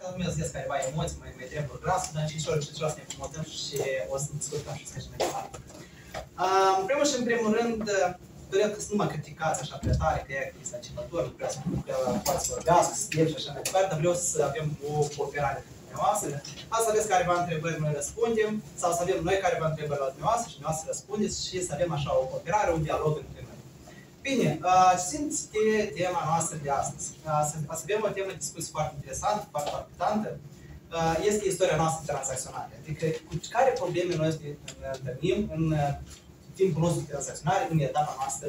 mi-au zis careva emoții, mai trebuie gras, dar și să ne promovăm și o să discutăm și să mergem mai departe. În primul și în primul rând, doresc să nu mă criticați așa prea tare, că e este începător, nu prea poate să vorbească, să scriu și așa mai departe, dar vreau să avem o cooperare cu dumneavoastră. Să aveți careva întrebări, noi răspundem, sau să avem noi careva întrebări la dumneavoastră și dumneavoastră răspundeți și să avem așa o cooperare, un dialog între noi. Bine, ținând de tema noastră de astăzi, să avem o temă de discuție foarte interesantă, foarte palpitantă, este istoria noastră tranzacțională. Adică cu care probleme noi ne întâlnim în timpul nostru de tranzacționare, în etapa noastră,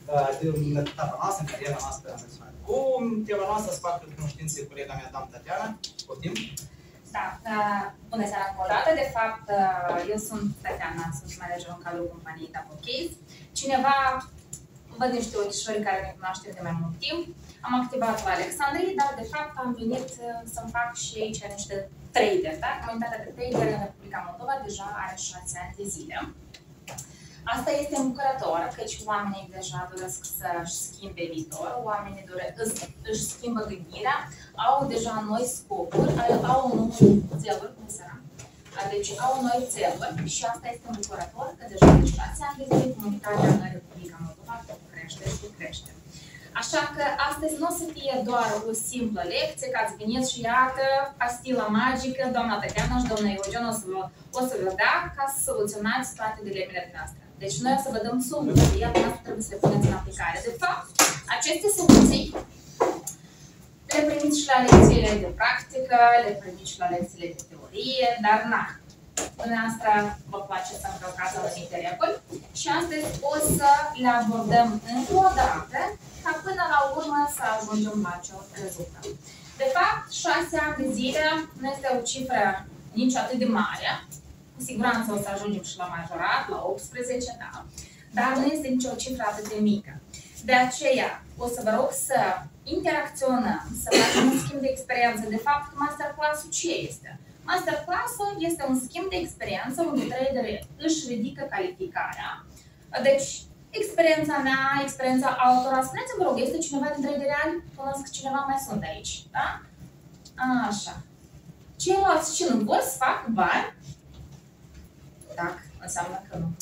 în cariera noastră tranzacțională. Cu tema noastră să fac cunoștință colega mea, doamna Tatiana, poftim. Da, bună seara încă o dată. De fapt, eu sunt Tatiana, sunt manager în cadrul companiei Tapocase. Cineva văd niște ochișori care ne cunoaște de mai mult timp. Am activat la Alexandrie, dar de fapt am venit să-mi fac și aici niște trader. Da? Comunitatea de trader în Republica Moldova deja are 6 ani de zile. Asta este îmbucurător, căci oamenii deja doresc să-și schimbe viitor, oamenii își schimbă gândirea, au deja noi scopuri, au noi țeluri, deci au noi țeluri și asta este îmbucurător, că deja de 6 ani de zile comunitatea în Republica Moldova crește și crește. Așa că astăzi nu o să fie doar o simplă lecție, că ați venit și iată, pastila magică, doamna Tatiana și doamna Eugen o să vă dea ca să soluționați toate dilemele noastre. Deci noi o să vă dăm soluții, iar noastră trebuie să le puneți în aplicare. De fapt, aceste soluții le primiți și la lecțiile de practică, le primiți și la lecțiile de teorie, dar na, dumneavoastră vă place să încălcați anumite reguli și astăzi o să le abordăm încă o dată, ca până la urmă să ajungem la acel rezultat. De fapt, 6 ani de zile nu este o cifră nici atât de mare. Cu siguranță o să ajungem și la majorat, la 18, da. Dar nu este nicio cifră atât de mică. De aceea, o să vă rog să interacționăm, să facem un schimb de experiență. De fapt, masterclass-ul ce este? Masterclass-ul este un schimb de experiență unde traderii își ridică calificarea. Deci, experiența mea, experiența altora. Spuneți-mi, vă rog, este cineva din traderi ani? Cunosc cineva, mai sunt aici, da? Așa. Ceilalți ce nu vor să fac bani? Dacă înseamnă că nu.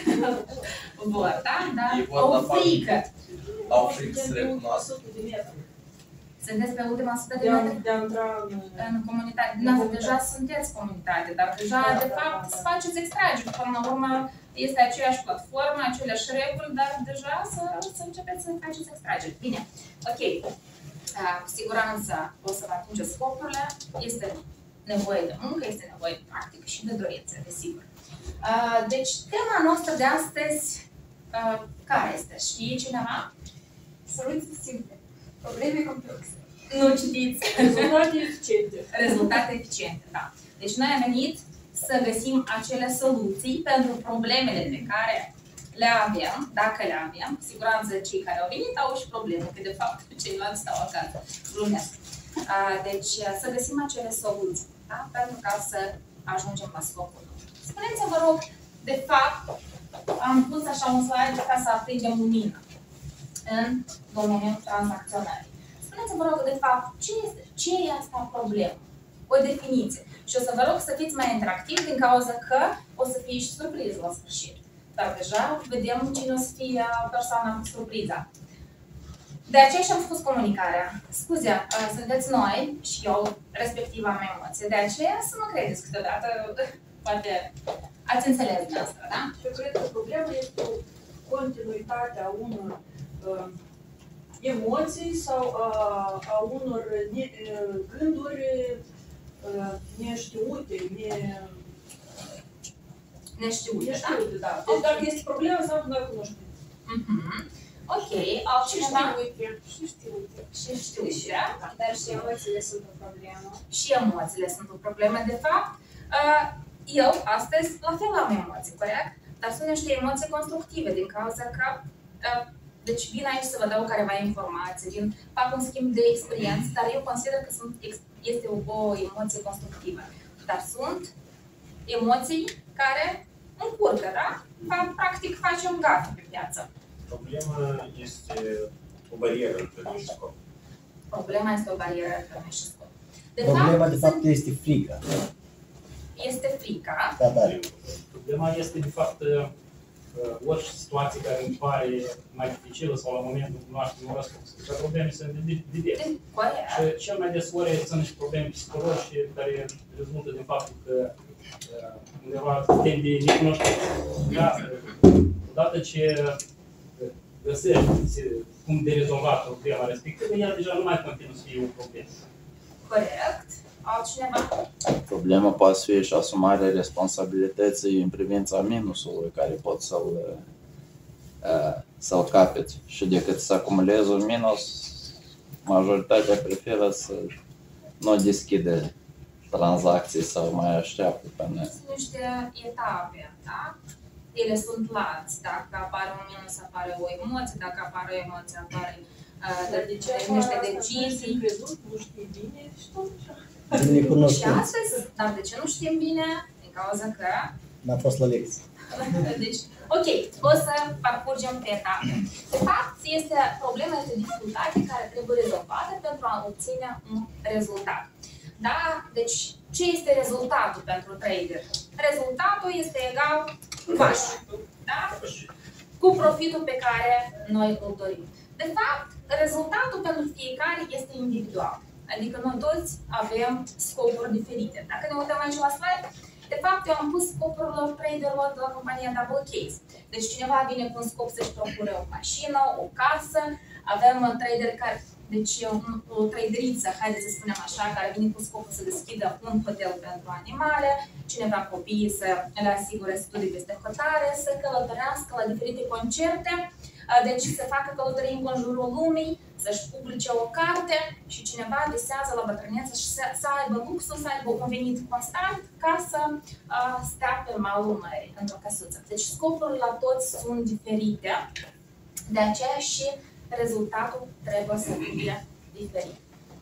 Vor, da? Da? Au frică. Au frică să recunoască. Sunteți pe ultima 100 de metri? În comunitate. Dumneavoastră deja sunteți comunitate, dar deja, de fapt, să faceți extrageri. Până la urmă, este aceeași platformă, aceleași reguli, dar deja să începeți să faceți extrageri. Bine, ok. Cu siguranță o să vă atingeți scopurile. Este nevoie de muncă, este nevoie de practică și de dorință, desigur. Deci, tema noastră de astăzi, care este? Știe cineva? Soluții simple. Probleme complexe. Nu citiți. Rezultate eficiente. Rezultate eficiente, da. Deci noi am venit să găsim acele soluții pentru problemele pe care le avem, dacă le avem. Cu siguranță cei care au venit au și probleme, că de fapt ceilalți stau acasă. Glumesc. Deci să găsim acele soluții, da? Pentru ca să ajungem la scopul. Spuneți-mi, vă rog, de fapt, am pus așa un slide ca să aprindem lumină în domeniul tranzacționării. Spuneți-mi, vă rog, de fapt, ce e asta problemă? O definiție. Și o să vă rog să fiți mai interactivi din cauza că o să fie și surpriză la sfârșit. Dar deja vedem cine o să fie persoana cu surpriza. De aceea și-am spus comunicarea. Scuze, sunteți noi și eu, respectiv am emoție. De aceea să nu credeți câteodată, poate ați înțeles de asta, da? Eu cred că problema este continuitatea unor emoții sau a unor gânduri neștiute, Neștiute, da? Deci dacă este problema, înseamnă că noi cunoaștem. Ok, altcineva? Și știute. Și știute, da? Dar și emoțiile sunt o problemă. Și emoțiile sunt o problemă, de fapt. Eu, astăzi, la fel am emoții, corect? Dar sunt niște emoții constructive, din cauza că deci vin aici să vă dau careva informații, fac un schimb de experiență, dar eu consider că este o emoție constructivă. Dar sunt emoții care încurcă, da? Practic facem gafă pe piață. Problema este o barieră între noi și scop. Problema este o barieră între noi și scop. Problema de fapt este frica. Este frica. Da, Dariu. Problema este, de fapt, orice situație care îmi pare mai dificilă sau la momentul nu cunoaște un răspuns. Deci probleme sunt diverse. Și cel mai des ori sunt niște probleme psihologice care rezultă din faptul că undeva tem de necunoștință. Odată ce găsești cum de rezolvat problema respectivă, ea deja nu mai continuă să fie o problemă. Corect. Altcineva? Problema poate fi și asumarea responsabilității în privința minusului care pot să-l capete. Și decât să acumulezi un minus, majoritatea preferă să nu deschide tranzacții sau mai așteaptă până... Sunt niște etape, da? Ele sunt lați. Dacă apare un minus, apare o emoție. Dacă apare o emoție, apare niște decizii. Nu știi bine și tot așa. Și astăzi, dar de ce nu știm bine? Din cauza că... N-a fost la lecție. Deci, ok, o să parcurgem pe etape. De fapt, este problema, este dificultate care trebuie rezolvată pentru a obține un rezultat. Da? Deci, ce este rezultatul pentru trader? Rezultatul este egal cash. Da? Cu profitul pe care noi îl dorim. De fapt, rezultatul pentru fiecare este individual. Adică noi toți avem scopuri diferite. Dacă ne uităm aici la slide, de fapt eu am pus scopurilor traderilor de la compania Double Case. Deci cineva vine cu un scop să-și procure o mașină, o casă, avem traderi care, deci o traderiță, haideți să spunem așa, care vine cu scopul să deschidă un hotel pentru animale, cineva copiii să le asigure studii peste hotare, să călătorească la diferite concerte, deci să facă călătorii în jurul lumii, să-și publice o carte și cineva visează la bătrânețe și să aibă luxul, să aibă un venit constant ca să stea pe malul mării, într-o căsuță. Deci scopurile la toți sunt diferite, de aceea și rezultatul trebuie să fie diferit.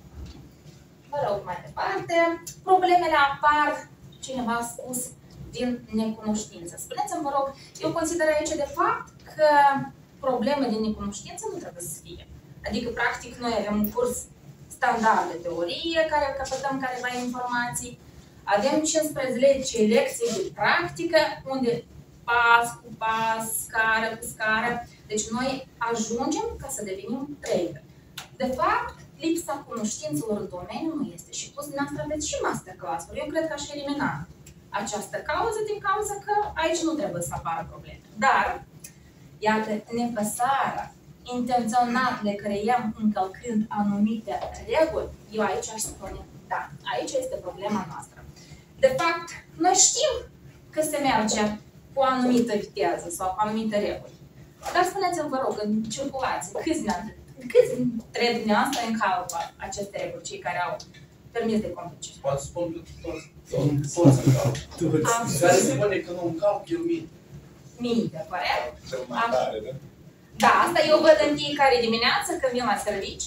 Vă rog mai departe. Problemele apar, cineva a spus, din necunoștință. Spuneți-mi, vă rog, eu consider aici de fapt că probleme din necunoștință nu trebuie să fie. Adică, practic, noi avem un curs standard de teorie, care căpătăm careva informații, avem 15 lecții de practică, unde pas cu pas, scară cu scară, deci noi ajungem ca să devenim trader. De fapt, lipsa cunoștințelor în domeniu nu este. Și plus, dumneavoastră aveți și masterclass-uri. Eu cred că aș elimina această cauză din cauza că aici nu trebuie să apară probleme. Dar, iată, nepăsarea, intenționat le creăm încălcând anumite reguli, eu aici aș spune, da, aici este problema noastră. De fapt, noi știm că se merge cu o anumită viteză sau cu anumite reguli. Dar spuneți-mi, vă rog, în circulație, câți dintre dumneavoastră încalcă aceste reguli, cei care au permis de conducere? Poate spun că toți încalcă. Care spune că nu încalcă, eu mint. Minte, corect? Cel mai tare, da? Da, asta eu văd în fiecare dimineață când vin la servici,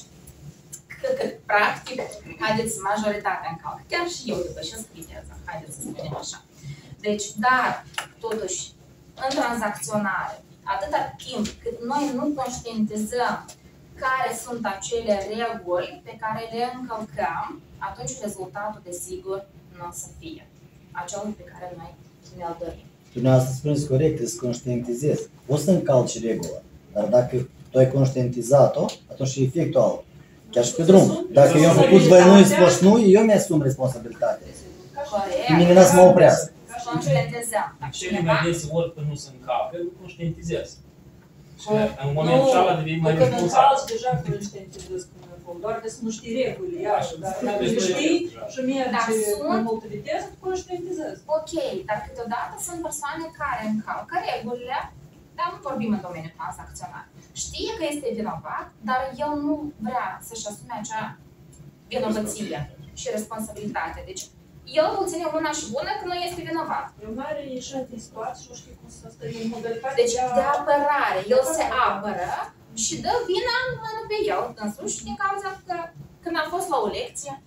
că practic, haideți, majoritatea încalcă. Chiar și eu după ce scritează, haideți să spunem așa. Deci, dar, totuși, în tranzacționare, atâta timp cât noi nu conștientizăm care sunt acele reguli pe care le încălcăm, atunci rezultatul, desigur, nu o să fie acel pe care noi ne-l dorim. Dumneavoastră spuneți corect, să conștientizezi. O să încalci regula, dar dacă tu ai conștientizat-o, atunci e efectul altul. Chiar și pe drum. Dacă eu am făcut văinui spoșnui, eu mi-asum responsabilitatea. Corect. Nimeni n-a să mă oprească. Conștientizăm. Cele mai dese ori când nu se încalcă, nu conștientizează. Și în momentul acela devii mai Când responsabilit. încalci, deja conștientizezi când încalci. Doar că să nu știi regulile, iarăși. Dar dacă le știi și mergi în multă viteză, conștientizezi. Ok, dar câteodată sunt persoane care încalcă regulile, dar nu vorbim în domeniul tranzacțional. Știe că este vinovat, dar el nu vrea să-și asume acea vinovăție și responsabilitate. Deci, el îl ține mâna și bună că nu este vinovat. Eu mare ieșit din situație și nu știi cum să stai în modalitate. Deci, de apărare, el se apără și dă vina în mână pe el însuși din cauza că când a fost la o lecție,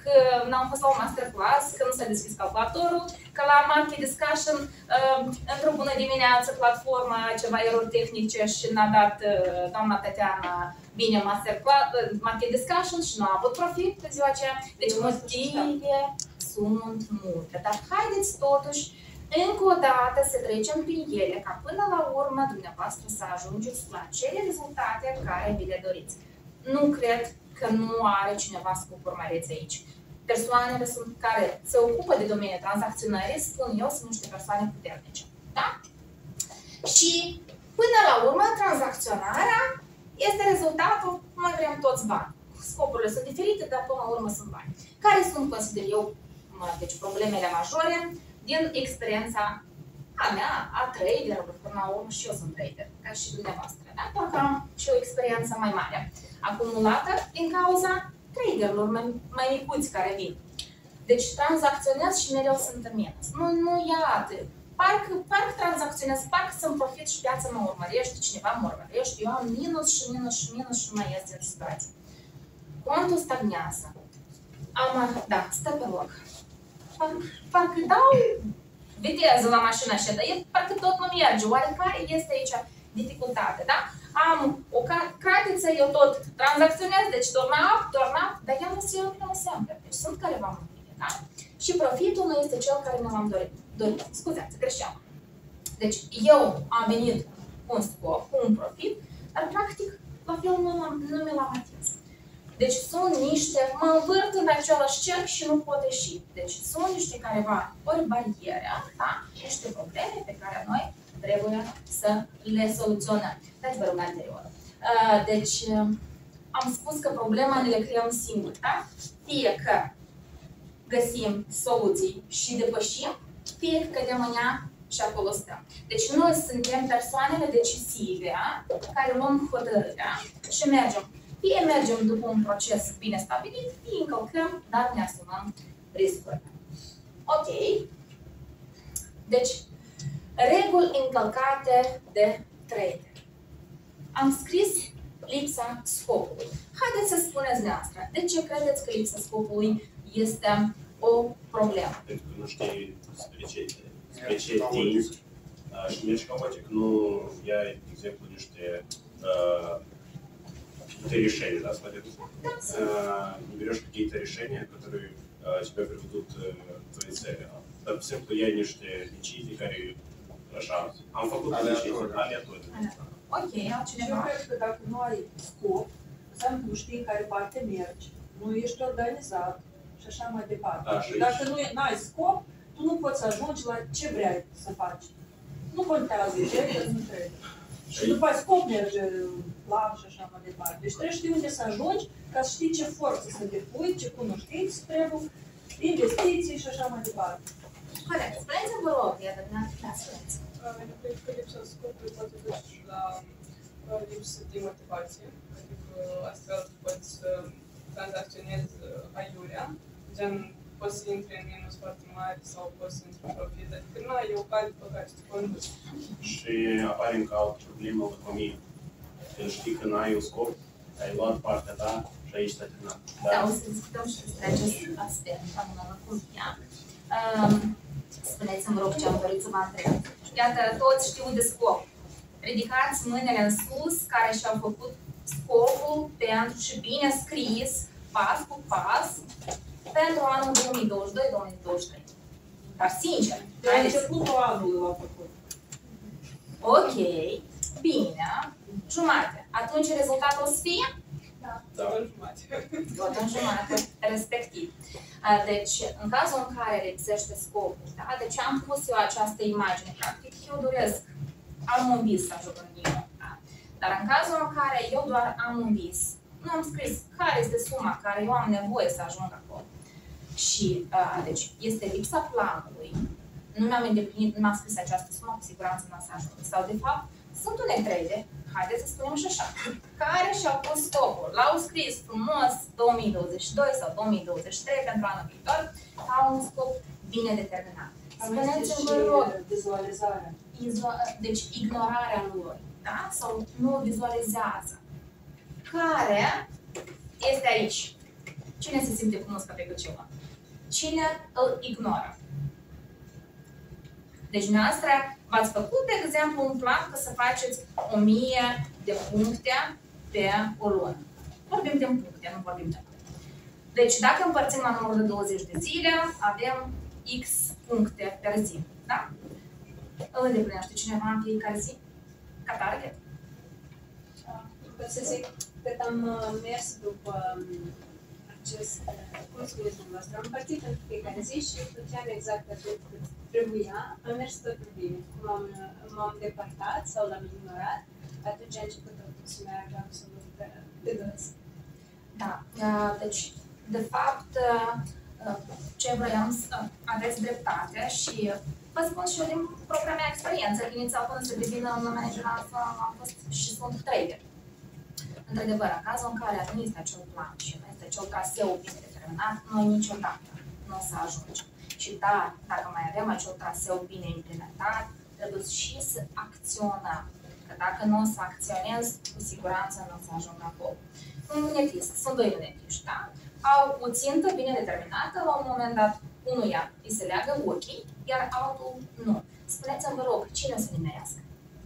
că n-am fost la un masterclass, că nu s-a deschis calculatorul, că la Market Discussion, într-o bună dimineață, platforma, ceva erori tehnice și n-a dat doamna Tatiana bine Market Discussion și nu a avut profit pe ziua aceea. Deci motive sunt multe, dar haideți totuși încă o dată să trecem prin ele, ca până la urmă dumneavoastră să ajungeți la cele rezultate care vi le doriți. Nu cred că nu are cineva scopuri măreți aici. Persoanele care se ocupă de domeniul tranzacționării, spun eu, sunt niște persoane puternice. Da? Și până la urmă, tranzacționarea este rezultatul, noi vrem toți bani. Scopurile sunt diferite, dar până la urmă sunt bani. Care sunt, consider eu, deci problemele majore din experiența a mea, a traderilor, până la urmă și eu sunt trader, ca și dumneavoastră, da? Doar că am și o experiență mai mare, acumulată din cauza traderilor mai micuți care vin. Deci tranzacționez și mereu sunt în minus. Nu iată. Parcă tranzacționez, parcă sunt profit și piața mă urmărește, cineva mă urmărește, eu am minus și nu mai ies din situație. Contul stagnează. Da, stă pe loc. Parcă dau viteză la mașina așa, dar parcă tot nu merge. Oare care este aici dificultate, da? Am o cratiță, eu tot tranzacționez, deci tornap, dar eu nu sempre. Deci sunt careva motive, da? Și profitul nu este cel care mi l-am dorit. Scuzați, greșeam. Deci eu am venit cu un scop, cu un profit, dar practic la fel nu mi l-am atins. Deci sunt niște, mă învârt în același cerc și nu pot ieși. Deci sunt niște careva ori bariere, da? Niște probleme pe care noi trebuie să le soluționăm. Dați vă rog anterior. Deci am spus că problema ne le creăm singuri, da? Fie că găsim soluții și depășim, fie că cădem în ea și acolo stăm. Deci noi suntem persoanele decisive care luăm hotărârea și mergem. Fie mergem după un proces bine stabilit, fie încălcăm, dar ne asumăm riscurile. Ok. Deci, reguli încălcate de trader. Am scris lipsa scopului. Haideți să spuneți dumneavoastră, de ce credeți că lipsa scopului este o problemă? Pentru că nu știi spre ce tinzi și mergi haotic. Nu ia, de exemplu, niște решения, да, смотрят. Не берешь какие-то решения, которые тебя приведут к твоей цели. Dar, de exemplu, iai niște decizii care, așa, am făcut decizii aleatorii. Ok, altcineva? Eu cred că dacă nu ai scop, înseamnă că nu știi în care parte mergi, nu ești organizat și așa mai departe. Da, dacă nu ai scop, tu nu poți să ajungi la ce vrei să faci. Nu contează ce, că nu trebuie. Și după ai scop merge plan și așa mai departe. Deci trebuie știi unde să ajungi ca să știi ce forță să depui, ce cunoștințe trebuie, investiții și așa mai departe. Corect. Spuneți-mi, vă rog, iată, da, spuneți. Eu cred că lipsa scopului poate duce și la lipsă de motivație. Adică astfel poți să tranzacționezi aiurea, gen poți să intri în minus foarte mari sau poți să intri în profit, adică nu ai o cale pe care să te conduci. Și apare încă altă problemă la economie. Când știi că n-ai un scop, ai luat partea ta și aici s-a terminat. Da, o să discutăm și despre acest aspect, doamna Lăcuria. Spuneți-mi, rog, ce am dorit să vă întreb. Iată, toți știu de scop. Ridicați mâinile în sus, care și-au făcut scopul pentru și bine scris, pas cu pas, pentru anul 2022-2023. Dar sincer, de la începutul anului l-am făcut. Ok, bine, jumate. Atunci rezultatul o să fie? Da, în jumate. Tot în jumate, respectiv. Deci, în cazul în care lipsește scopul, da? Deci am pus eu această imagine, practic eu doresc, am un vis să ajung în Nino, da? Dar în cazul în care eu doar am un vis, nu am scris care este suma care eu am nevoie să ajung acolo. Și, deci, este lipsa planului, nu mi-am îndeplinit, nu m-am scris această sumă, cu siguranță nu o să ajung. Sau, de fapt, sunt unei trader, haideți să spunem și așa, care și-au pus scopul, l-au scris frumos 2022 sau 2023 pentru anul viitor, au un scop bine determinat. Spuneți-mi, vă rog, vizualizarea. Deci ignorarea lor, da? Sau nu vizualizează. Care este aici Cine se simte frumos ca pe ceva? Cine îl ignoră? Deci, dumneavoastră, v-ați făcut, de exemplu, un plan că să faceți 1000 de puncte pe o lună. Vorbim de puncte, nu vorbim de puncte. Deci, dacă împărțim la număr de 20 de zile, avem X puncte per zi. Da? Îl îndeplinește cineva în fiecare zi? Ca target? Pot să zic că am mers după acest, cum spuneți dumneavoastră, am împărțit în fiecare zi și făceam exact atât cât trebuia, am mers totul bine. Cum m-am depărtat sau l-am ignorat, atunci a început totul să meargă absolut de dos. Da, deci, de fapt, ce vroiam să aveți dreptate și vă spun și eu din propria mea experiență, că inițial până să devină un manager alfa am fost și sunt trader. Într-adevăr, în cazul în care nu este acel plan și nu este acel traseu bine determinat, noi niciodată nu o să ajungem. Și da, dacă mai avem acel traseu bine implementat, trebuie și să acționăm. Că dacă nu o să acționez, cu siguranță nu o să ajung acolo. Un lunetist, sunt doi lunetiști, da? Au o țintă bine determinată, la un moment dat, unuia îi se leagă ochii, iar altul nu. Spuneți-mi, vă rog, cine o să nimerească?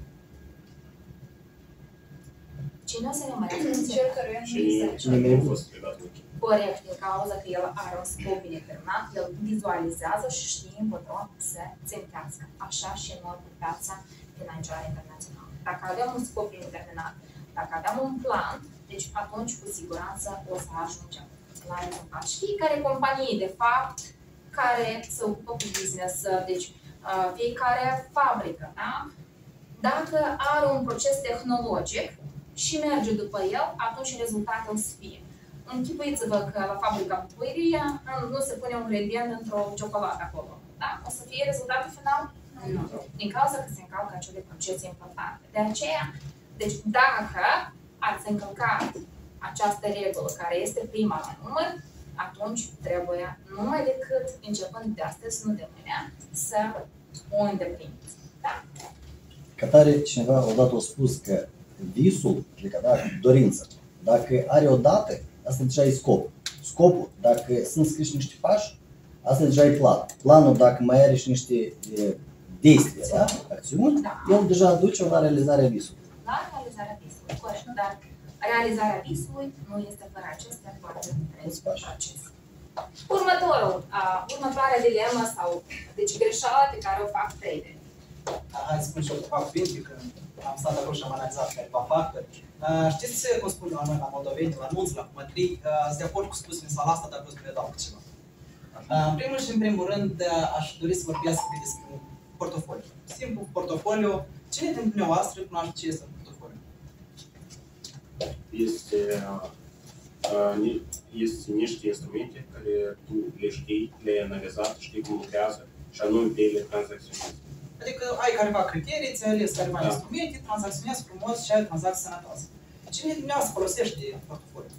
Cine o să nimerească? Cel căruia nu a fost legat ochii. Corect, din cauza că el are un scop bine determinat, el vizualizează și știe încotro să țintească. Așa și noi pe piața financiară internațională. Dacă avem un scop bine determinat, dacă avem un plan, deci atunci cu siguranță o să ajungem la rezultat. Și fiecare companie, de fapt, care se ocupă cu business, deci fiecare fabrică, da? Dacă are un proces tehnologic și merge după el, atunci rezultatul o să fie. Închipuiți-vă că la fabrica bucurie nu se pune un ingredient într-o ciocolată acolo. Da? O să fie rezultatul final? Nu. Din cauza că se încalcă acele procese importante. De aceea, deci dacă ați încălcat această regulă care este prima la număr, atunci trebuie numai decât începând de astăzi, nu de mâine, să o îndepliniți. Da? Ca tare cineva odată a spus că visul, adică da, dorința, dacă are o dată, asta deja e scop. Scopul, dacă sunt scriși niște pași, asta deja e plan. Planul, dacă mai are și niște действия, da? Acțiuni, Da. el deja duce la realizarea visului. La realizarea visului, corect, dar realizarea visului nu este fără acestea toate procese. Următoarea dilemă sau deci greșeala pe care o fac traderii. Hai să spun și eu câteva cuvinte, că am stat acolo și am analizat câteva factori. Știți cum spun noi la moldoveni, la nunți, la cumătrii, sunt de acord cu spusele sala asta, dar vreau să le dau ceva. În primul și în primul rând, aș dori să vorbesc despre un portofoliu. Simplu portofoliu. Cine dintre dumneavoastră cunoaște ce este un portofoliu? Este niște instrumente care tu le știi, le-ai analizat, știi cum lucrează și anume pe ele tranzacționezi. Adică ai careva criterii, ți-ai ales careva instrumente, tranzacționezi frumos și ai tranzacții sănătoase. Cine din dumneavoastră folosește portofoliu?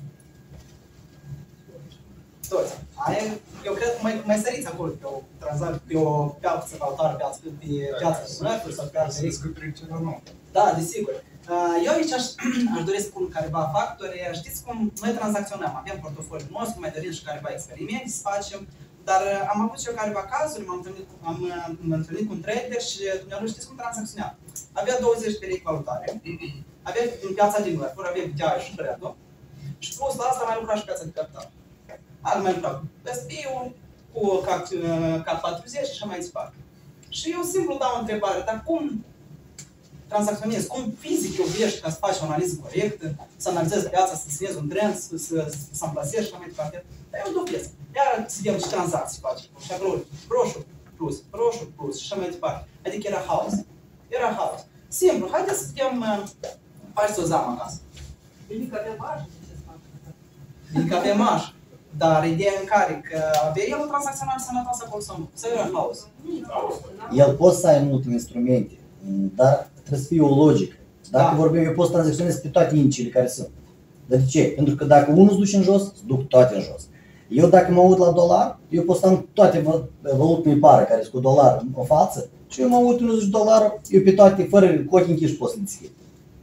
Toți. Eu cred că mai săriți acolo pe o piață valutară, pe piața de mărfuri sau piața de risc. Da, desigur. Eu aici aș dori să spun careva factori. Știți cum noi tranzacționăm, avem portofoliul nostru, mai dorim și careva experimente să facem, dar am avut și eu careva cazuri, m-am întâlnit cu un trader și dumneavoastră știți cum tranzacționam. Avea 20 perechi valutare, avea în piața de mărfuri, avea BTI și Bredo și plus la asta mai lucra și piața de capital. Mai lucra cu SP-ul, cu CAC40 și așa mai departe. Și eu simplu dau o întrebare, dar cum tranzacționezi, cum fizic eu vești ca să faci o analiză corectă, să analizezi piața, să desenezi un trend, să amplasezi și așa mai departe. Dar eu dovesc. Iar să vedem ce tranzacții face. Și acolo, roșu plus și așa mai departe. Adică era haos. Era haos. Simplu, haideți să vedem, faceți o zamă acasă. Bine că avem marjă, ce să fac? Bine că avem marjă. Dar ideea în care că avea el o tranzacționare sănătoasă acolo sau nu? Sau era haos? El poate să ai multe instrumente, dar trebuie să fie o logică. Dacă vorbim, eu pot să tranzacționez pe toate indicele care sunt. Dar de ce? Pentru că dacă unul se duce în jos, se duc toate în jos. Eu dacă mă uit la dolar, eu pot să am toate valutele pare care sunt cu dolar în față și eu mă uit în $1, eu pe toate, fără cu ochii închiși pot să le deschid.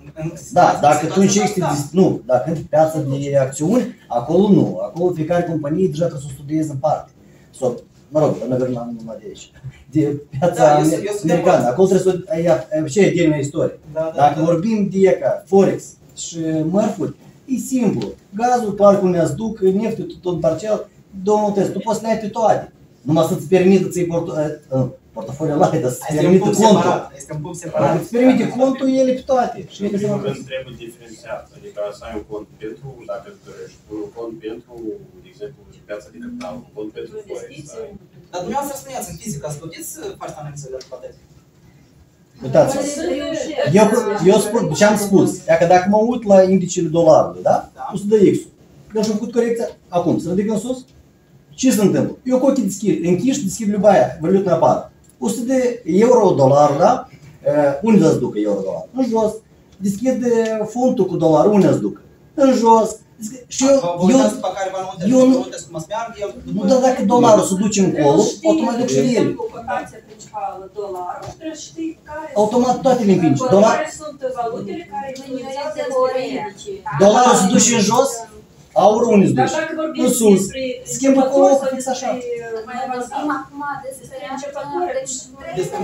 Da, dacă tu încerci nu, dacă în piața de acțiuni, acolo nu. Acolo fiecare companie deja trebuie să o studieze în parte. Sau, mă rog, nu avem numai de aici. De piața americană. Acolo trebuie să ia, ce e termenul istorie. Dacă vorbim de ca Forex și mărfuri, e simplu. Gazul, parcul ne-ați duc, neftul tot parțial, două test. Tu poți să le ai pe toate. Numai să-ți permită să-i portofoliul ăla, dar să-ți permită contul. Este un punct separat. Dacă îți permite contul, ele pe toate. Și în primul rând trebuie diferențiat. Adică să ai un cont pentru, dacă îți dorești, un cont pentru, de exemplu, piața de capital, un cont pentru Forex. Dar dumneavoastră spuneați în fizică, ați putut să faci analiză de ipotetică? Uitați, eu spun, ce am spus, că dacă mă uit la indicele dolarului, da? 100 de X-ul, eu și-am făcut corecția, acum, se ridică în sus? Ce se întâmplă? Eu cu ochii închiși, deschid любая валютная пара. 100 de euro dolar, da? Unde să ducă euro dolar? În jos. Deschid funtul cu dolar, unde să ducă? În jos. Și nu, dar dacă dolarul se duce încolo, automat duc și ele. Cotația principală, dolarul, trebuie să știi care automat toate le împingi. care sunt valutele care influențează dolarul se duce în jos, aurul unde se duce? În sus. Schimbă cu locul fix așa. Mai vorbim acum despre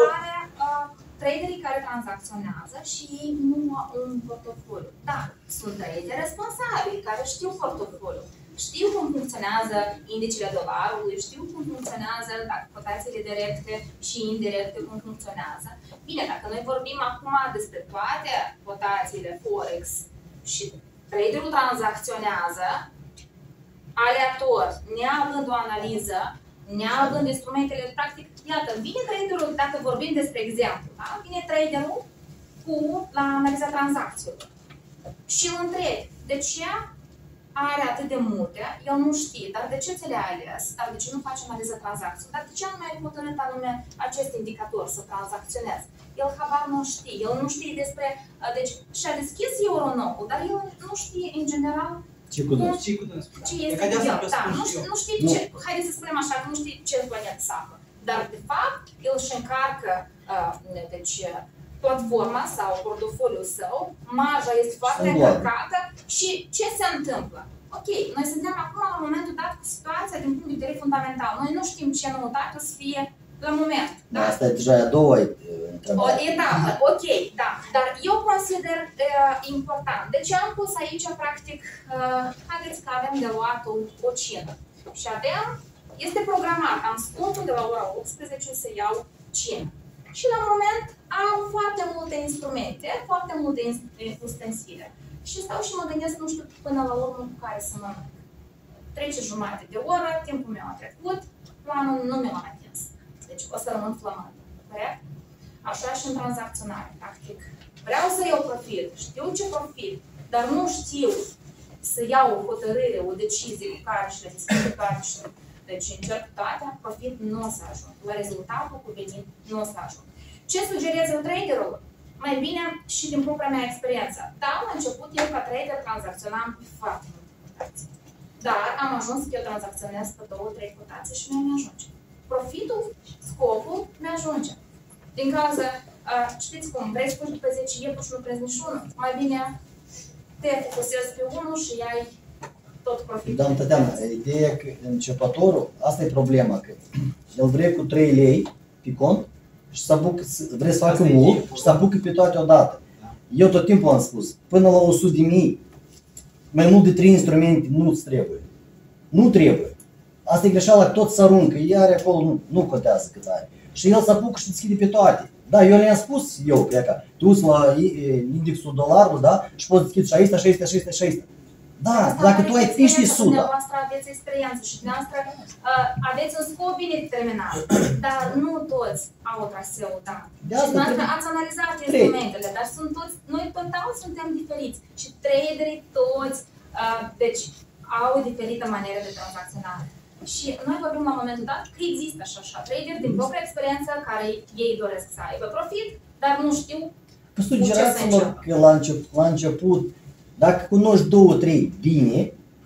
traderii care tranzacționează și ei nu au un portofoliu. Da, sunt traderi responsabili care știu portofoliul. Știu cum funcționează indicele dolarului, știu cum funcționează cotațiile directe și indirecte, cum funcționează. Bine, dacă noi vorbim acum despre toate cotațiile Forex și traderul tranzacționează aleator, neavând o analiză, neavând instrumentele, practic, iată, vine traderul, dacă vorbim despre exemplu, da? Vine traderul la analiza tranzacțiilor și îl întrebi, de ce are atât de multe, el nu știe, dar de ce ți le-a ales, dar de ce nu faci analiza tranzacțiilor, dar de ce nu ai hotărât anume acest indicator să tranzacționezi? El habar nu știe, el nu știe despre, deci și-a deschis euro nou, dar el nu știe în general ce cu dâns? Ce este el, da, nu știe ce, haideți să spunem așa, că nu știe ce planetă se află, dar de fapt el își încarcă, deci, platforma sau portofoliul său, marja este foarte încărcată și ce se întâmplă? Ok, noi suntem acum la momentul dat cu situația din punct de vedere fundamental. Noi nu știm ce noutate o să fie la moment. Da? Asta e deja a doua întrebare. O etapă, ok, da. Dar eu consider important. Deci am pus aici, practic, haideți că avem de luat o cină. Și avem, este programat, am spus de la ora 18 să iau cină. Și la moment am foarte multe instrumente, foarte multe ustensile. Și stau și mă gândesc, nu știu, până la urmă cu care să mănânc. Trece jumătate de oră, timpul meu a trecut, planul nu mi-l-am atins. Deci o să rămân flămândă, corect? Așa și în tranzacționare, practic. Vreau să iau profit, știu ce profit, dar nu știu să iau o hotărâre, o decizie cu care și le discut cu care și deci încerc toate, profit nu o să ajung. La rezultatul cuvenit nu o să ajung. Ce sugerez eu traderul? Mai bine și din propria mea experiență. Da, la început eu ca trader tranzacționam foarte multe cotații. Dar am ajuns că eu tranzacționez pe 2-3 cotații și mi-ajunge. Profitul, scopul, mi-ajunge. Din cauza, știți cum, vrei să puși pe 10 iepuri și nu prezi niciunul. Mai bine te focusezi pe unul și ai tot profitul. Doamna Tatiana, ideea e că începătorul, asta e problema, că el vrea cu 3 lei pe cont și să apucă, vrea să facă mult și să apucă pe toate odată. Eu tot timpul am spus, până la 100.000, mai mult de 3 instrumente nu-ți trebuie. Nu trebuie. Asta e greșeala, tot să aruncă, iar acolo nu contează cât are. Și el să apucă și deschide pe toate. Da, eu le-am spus eu, că tu uiți la indexul dolarului, da, și poți deschide 600. Da, dacă tu ai 15%. Dumneavoastră aveți experiență și dumneavoastră aveți un scop bine determinat, dar nu toți au traseu dat. Și dumneavoastră ați analizat instrumentele, dar sunt toți, noi total suntem diferiți. Și traderii toți, deci, au o diferită manieră de tranzacționare. Și noi vorbim la momentul dat că există așa traderi din propria experiență care ei doresc să aibă profit, dar nu știu cu ce să înceapă. Că la început, dacă cunoști 2-3 bine,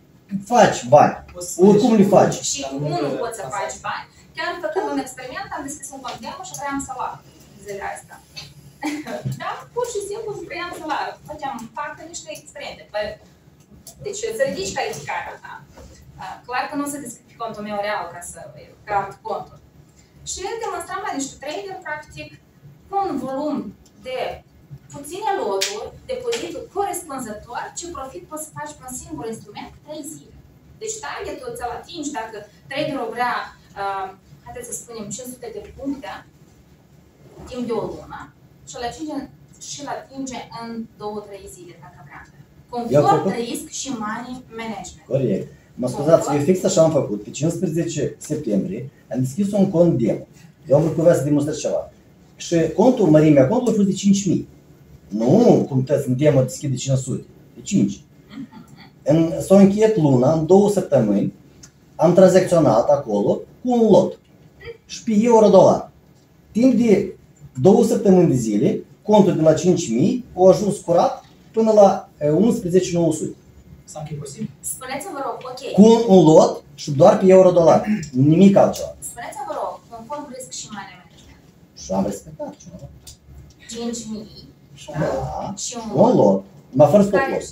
faci bani. Oricum le faci. Și cu unul poți să faci bani. Chiar făcând un experiment, am deschis un cont demo și vreau să luau zilele astea. Da, pur și simplu scriam salariul. Fac niște experiențe. Deci să ridici calificarea ta. Clar că nu o să descrii pe contul meu real ca să caut contul. Și demonstram la niște trader, practic, cu un volum de puține loturi, depozituri corespunzător, ce profit poți să faci pe un singur instrument 3 zile. Deci targetul ți-l atingi dacă traderul vrea, haideți să spunem, 500 de puncte timp de o lună și îl atinge în 2-3 zile, dacă vrea. Conform risc și money management. Corect. Mă scuzați, eu fix așa am făcut. Pe 15 septembrie am deschis un cont demo. Eu am vrut să demonstrez ceva. Și contul, mărimea contului a fost de 5.000. Nu, cum tăți în demo deschide 500. De 5. S-a încheiat luna, în 2 săptămâni, am tranzacționat acolo cu un lot. Și pe euro-dolar. Timp de 2 săptămâni de zile, contul de la 5.000 a ajuns curat până la 11.900. S-a încheiat posibil? Spuneți-vă, rog, ok. Cu un lot și doar pe euro-dolar. Nimic altceva. Spuneți-vă, rog, conform risc și money management. Și am respectat. 5.000. Da. Și Un lot. Mă fără stop loss.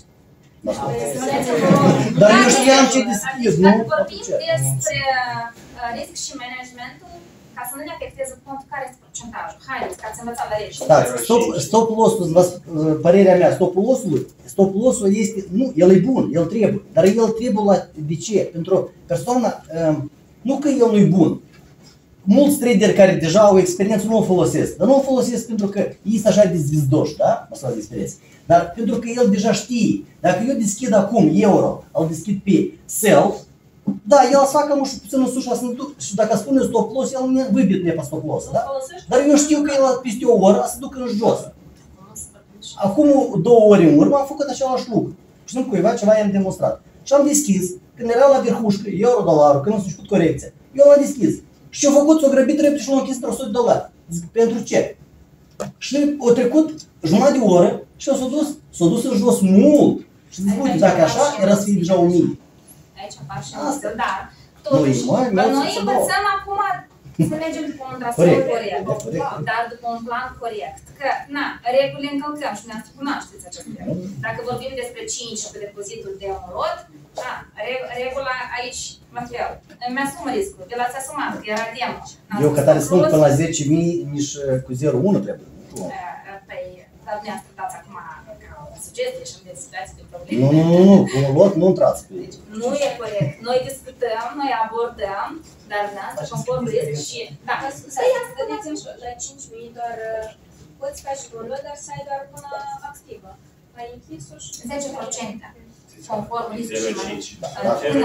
Dar eu știam ce deschid, nu? Dacă vorbim despre risc și managementul, ca să nu ne afecteze contul, care este procentajul? Haideți, că ați învățat la lege. Da, stop loss-ul, părerea mea, stop loss-ul este, nu, el e bun, el trebuie, dar el trebuie la, de ce? Pentru persoana, nu că el nu e bun. Mulți traderi care deja au experiență nu o folosesc, dar nu o folosesc pentru că ei sunt așa de zvizdoși, da? Mă scuzați de expresie. Dar pentru că el deja știe, dacă eu deschid acum euro, îl deschid pe sell, da, el să facă mușul puțin în sus și dacă spune stop loss, el nu vibit pe stop loss, da? Dar eu știu că el peste o oră să ducă în jos. Acum 2 ori în urmă am făcut același lucru. Și nu cuiva ceva i-am demonstrat. Și am deschis, când era la verhușcă, euro-dolarul, când nu s-a făcut corecția, eu l-am deschis. Și ce-a făcut, s-a grăbit repede și l-a închis $100. Zic, pentru ce? Și a trecut jumătate de oră și s-a dus în jos mult. Și zic, uite, dacă așa, era să fie deja 1000. Aici apar și noastră, dar totuși, noi învățăm acum să mergem după un traseu corect, dar după un plan corect. Că, na, regulile încălcăm și dumneavoastră cunoașteți acest lucru. Dacă vorbim despre 5 și pe depozitul de un lot, regula aici, la fel, îmi-asumă riscul, vi l-ați asumat, că era demo. Eu ca tare spun până la 10.000, nici cu 0,1 trebuie. Păi, dar dumneavoastră dați acum sugestii și în situații de probleme. Nu, cu un lot nu intrați pe aici. Nu e corect. Noi discutăm, noi abordăm, dar dumneavoastră conform risc și... Da, Gândiți-mi la 5.000 doar poți face un lot, dar să ai doar până activă. Ai închis-o și... 10%. Conform risc și mai până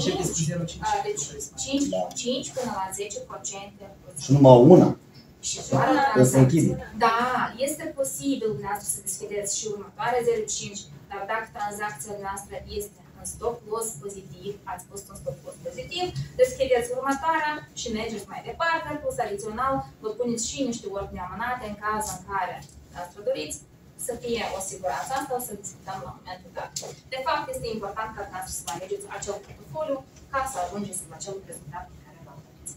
5 până la 10%. Și numai una. Și doar la tranzacție. Da, este posibil dumneavoastră să deschideți și următoarea 0,5, dar dacă tranzacția noastră este în stop loss pozitiv, ați pus un stop loss pozitiv, deschideți următoarea și mergeți mai departe, plus adițional, vă puneți și niște ordine amânate în cazul în care noastră doriți să fie o siguranță. Asta o să discutăm la momentul dat. De fapt, este important ca dumneavoastră să vă alegeți acel portofoliu ca să ajungeți la acel rezultat pe care v-l doriți.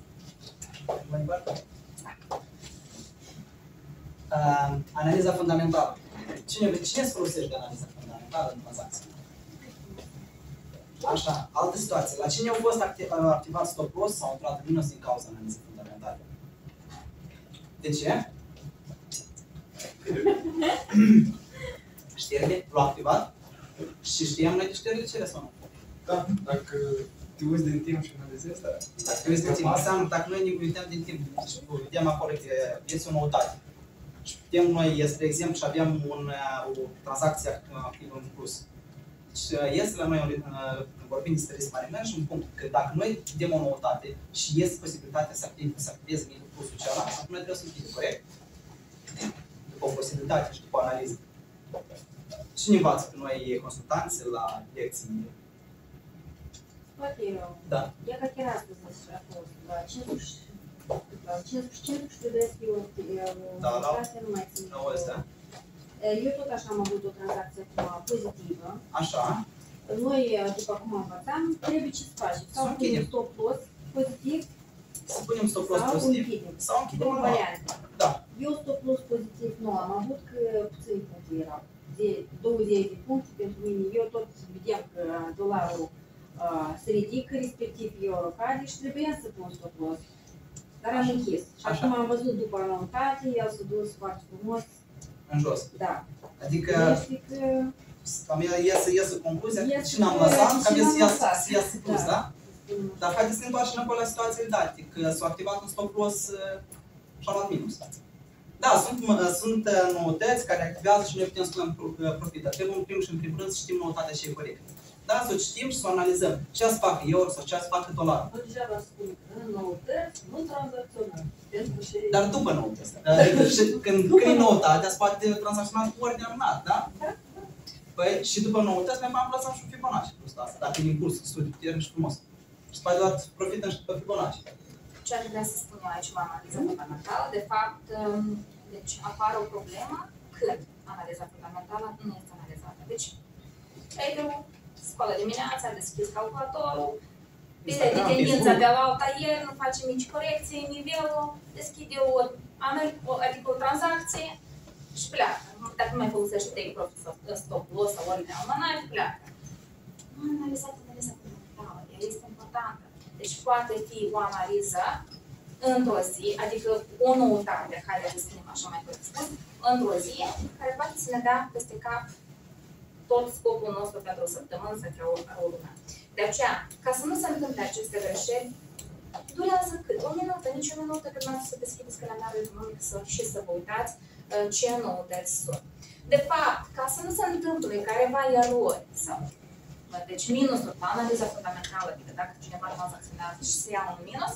Analiza fundamentală. Cine se folosește de analiza fundamentală în tranzacție? Așa, altă situație. La cine au fost activat stop loss sau intrat în minus din cauza analizei fundamentale? De ce? Șterge? L-a activat? Și știam noi de șterge cele sau nu? Da, dacă te uiți din timp și analizezi, da. Dacă te uiți din timp, înseamnă dacă noi ne uităm din timp și vedem acolo că este o noutate. Și putem noi, spre exemplu, și avem o tranzacție activă în plus. Deci este la noi, când vorbim despre risk management, și un punct că dacă noi vedem o noutate și este posibilitatea să activeze plusul cealaltă, atunci noi trebuie să închidem, corect? După o posibilitate și după o analiză. Cine învață pe noi consultanți la lecții? Da. Я как раз la 55 trebuie să fiu nu mai țin. Eu tot așa am avut o tranzacție pozitivă. Așa. Noi, după cum învățam, trebuie ce să facem. Sau punem stop loss pozitiv, să punem stop loss pozitiv sau închidem. Două variante. Da. eu stop loss pozitiv nu am avut, că puțini puncte erau. 20 de puncte pentru mine, eu tot vedeam că dolarul se ridică, respectiv euro cade și trebuia să pun stop loss. Dar am închis. Și acum am văzut după anuntate, el s-a dus foarte frumos. În jos. Da. Adică cam iasă concluzia și n-am că lăsat, cam și n-am iasă plus, da? Dar haideți să ne întoarcem înapoi la situația date, că s-a activat un stop loss și am luat minus. Da, sunt noutăți care activează și noi putem să luăm profit. Dar trebuie în primul și în primul rând să știm noutatea și e corect. Da, să o citim și să o analizăm. Ce să facă euro sau ce să facă dolarul. Nu degeaba spun că în noutăți nu tranzacționăm. Dar după noutăți. Când e noutatea, se poate tranzacționa cu ori determinat, da? Păi și după noutăți mai am plasat și un Fibonacci plus asta, dacă e impulsul studiu puternic și frumos. Și se poate luat profit și pe Fibonacci. Ce aș vrea să spun eu aici la analiza fundamentală, de fapt, deci apare o problemă când analiza fundamentală nu este analizată. Deci, traderul scoală dimineața, deschis calculatorul, vede de tendința de la alta ieri, nu face mici corecții, nivelul, deschide adică o tranzacție și pleacă. Dacă nu mai folosește take profit sau stop loss sau ori de almanac, pleacă. Nu am analizat analiza fundamentală, ea este importantă. Deci poate fi o analiză într-o zi, adică o noutate, care să spunem așa mai corect spus, într-o zi, care poate să ne dea peste cap tot scopul nostru pentru o săptămână sau pentru o lună. De aceea, ca să nu se întâmple aceste greșeli, durează cât? O minută, nici o minută când ați să deschideți calendarul economic și să vă uitați ce noutăți sunt. De fapt, ca să nu se întâmple careva erori sau deci minusul la analiza fundamentală, adică dacă cineva tranzacționează și se ia un minus,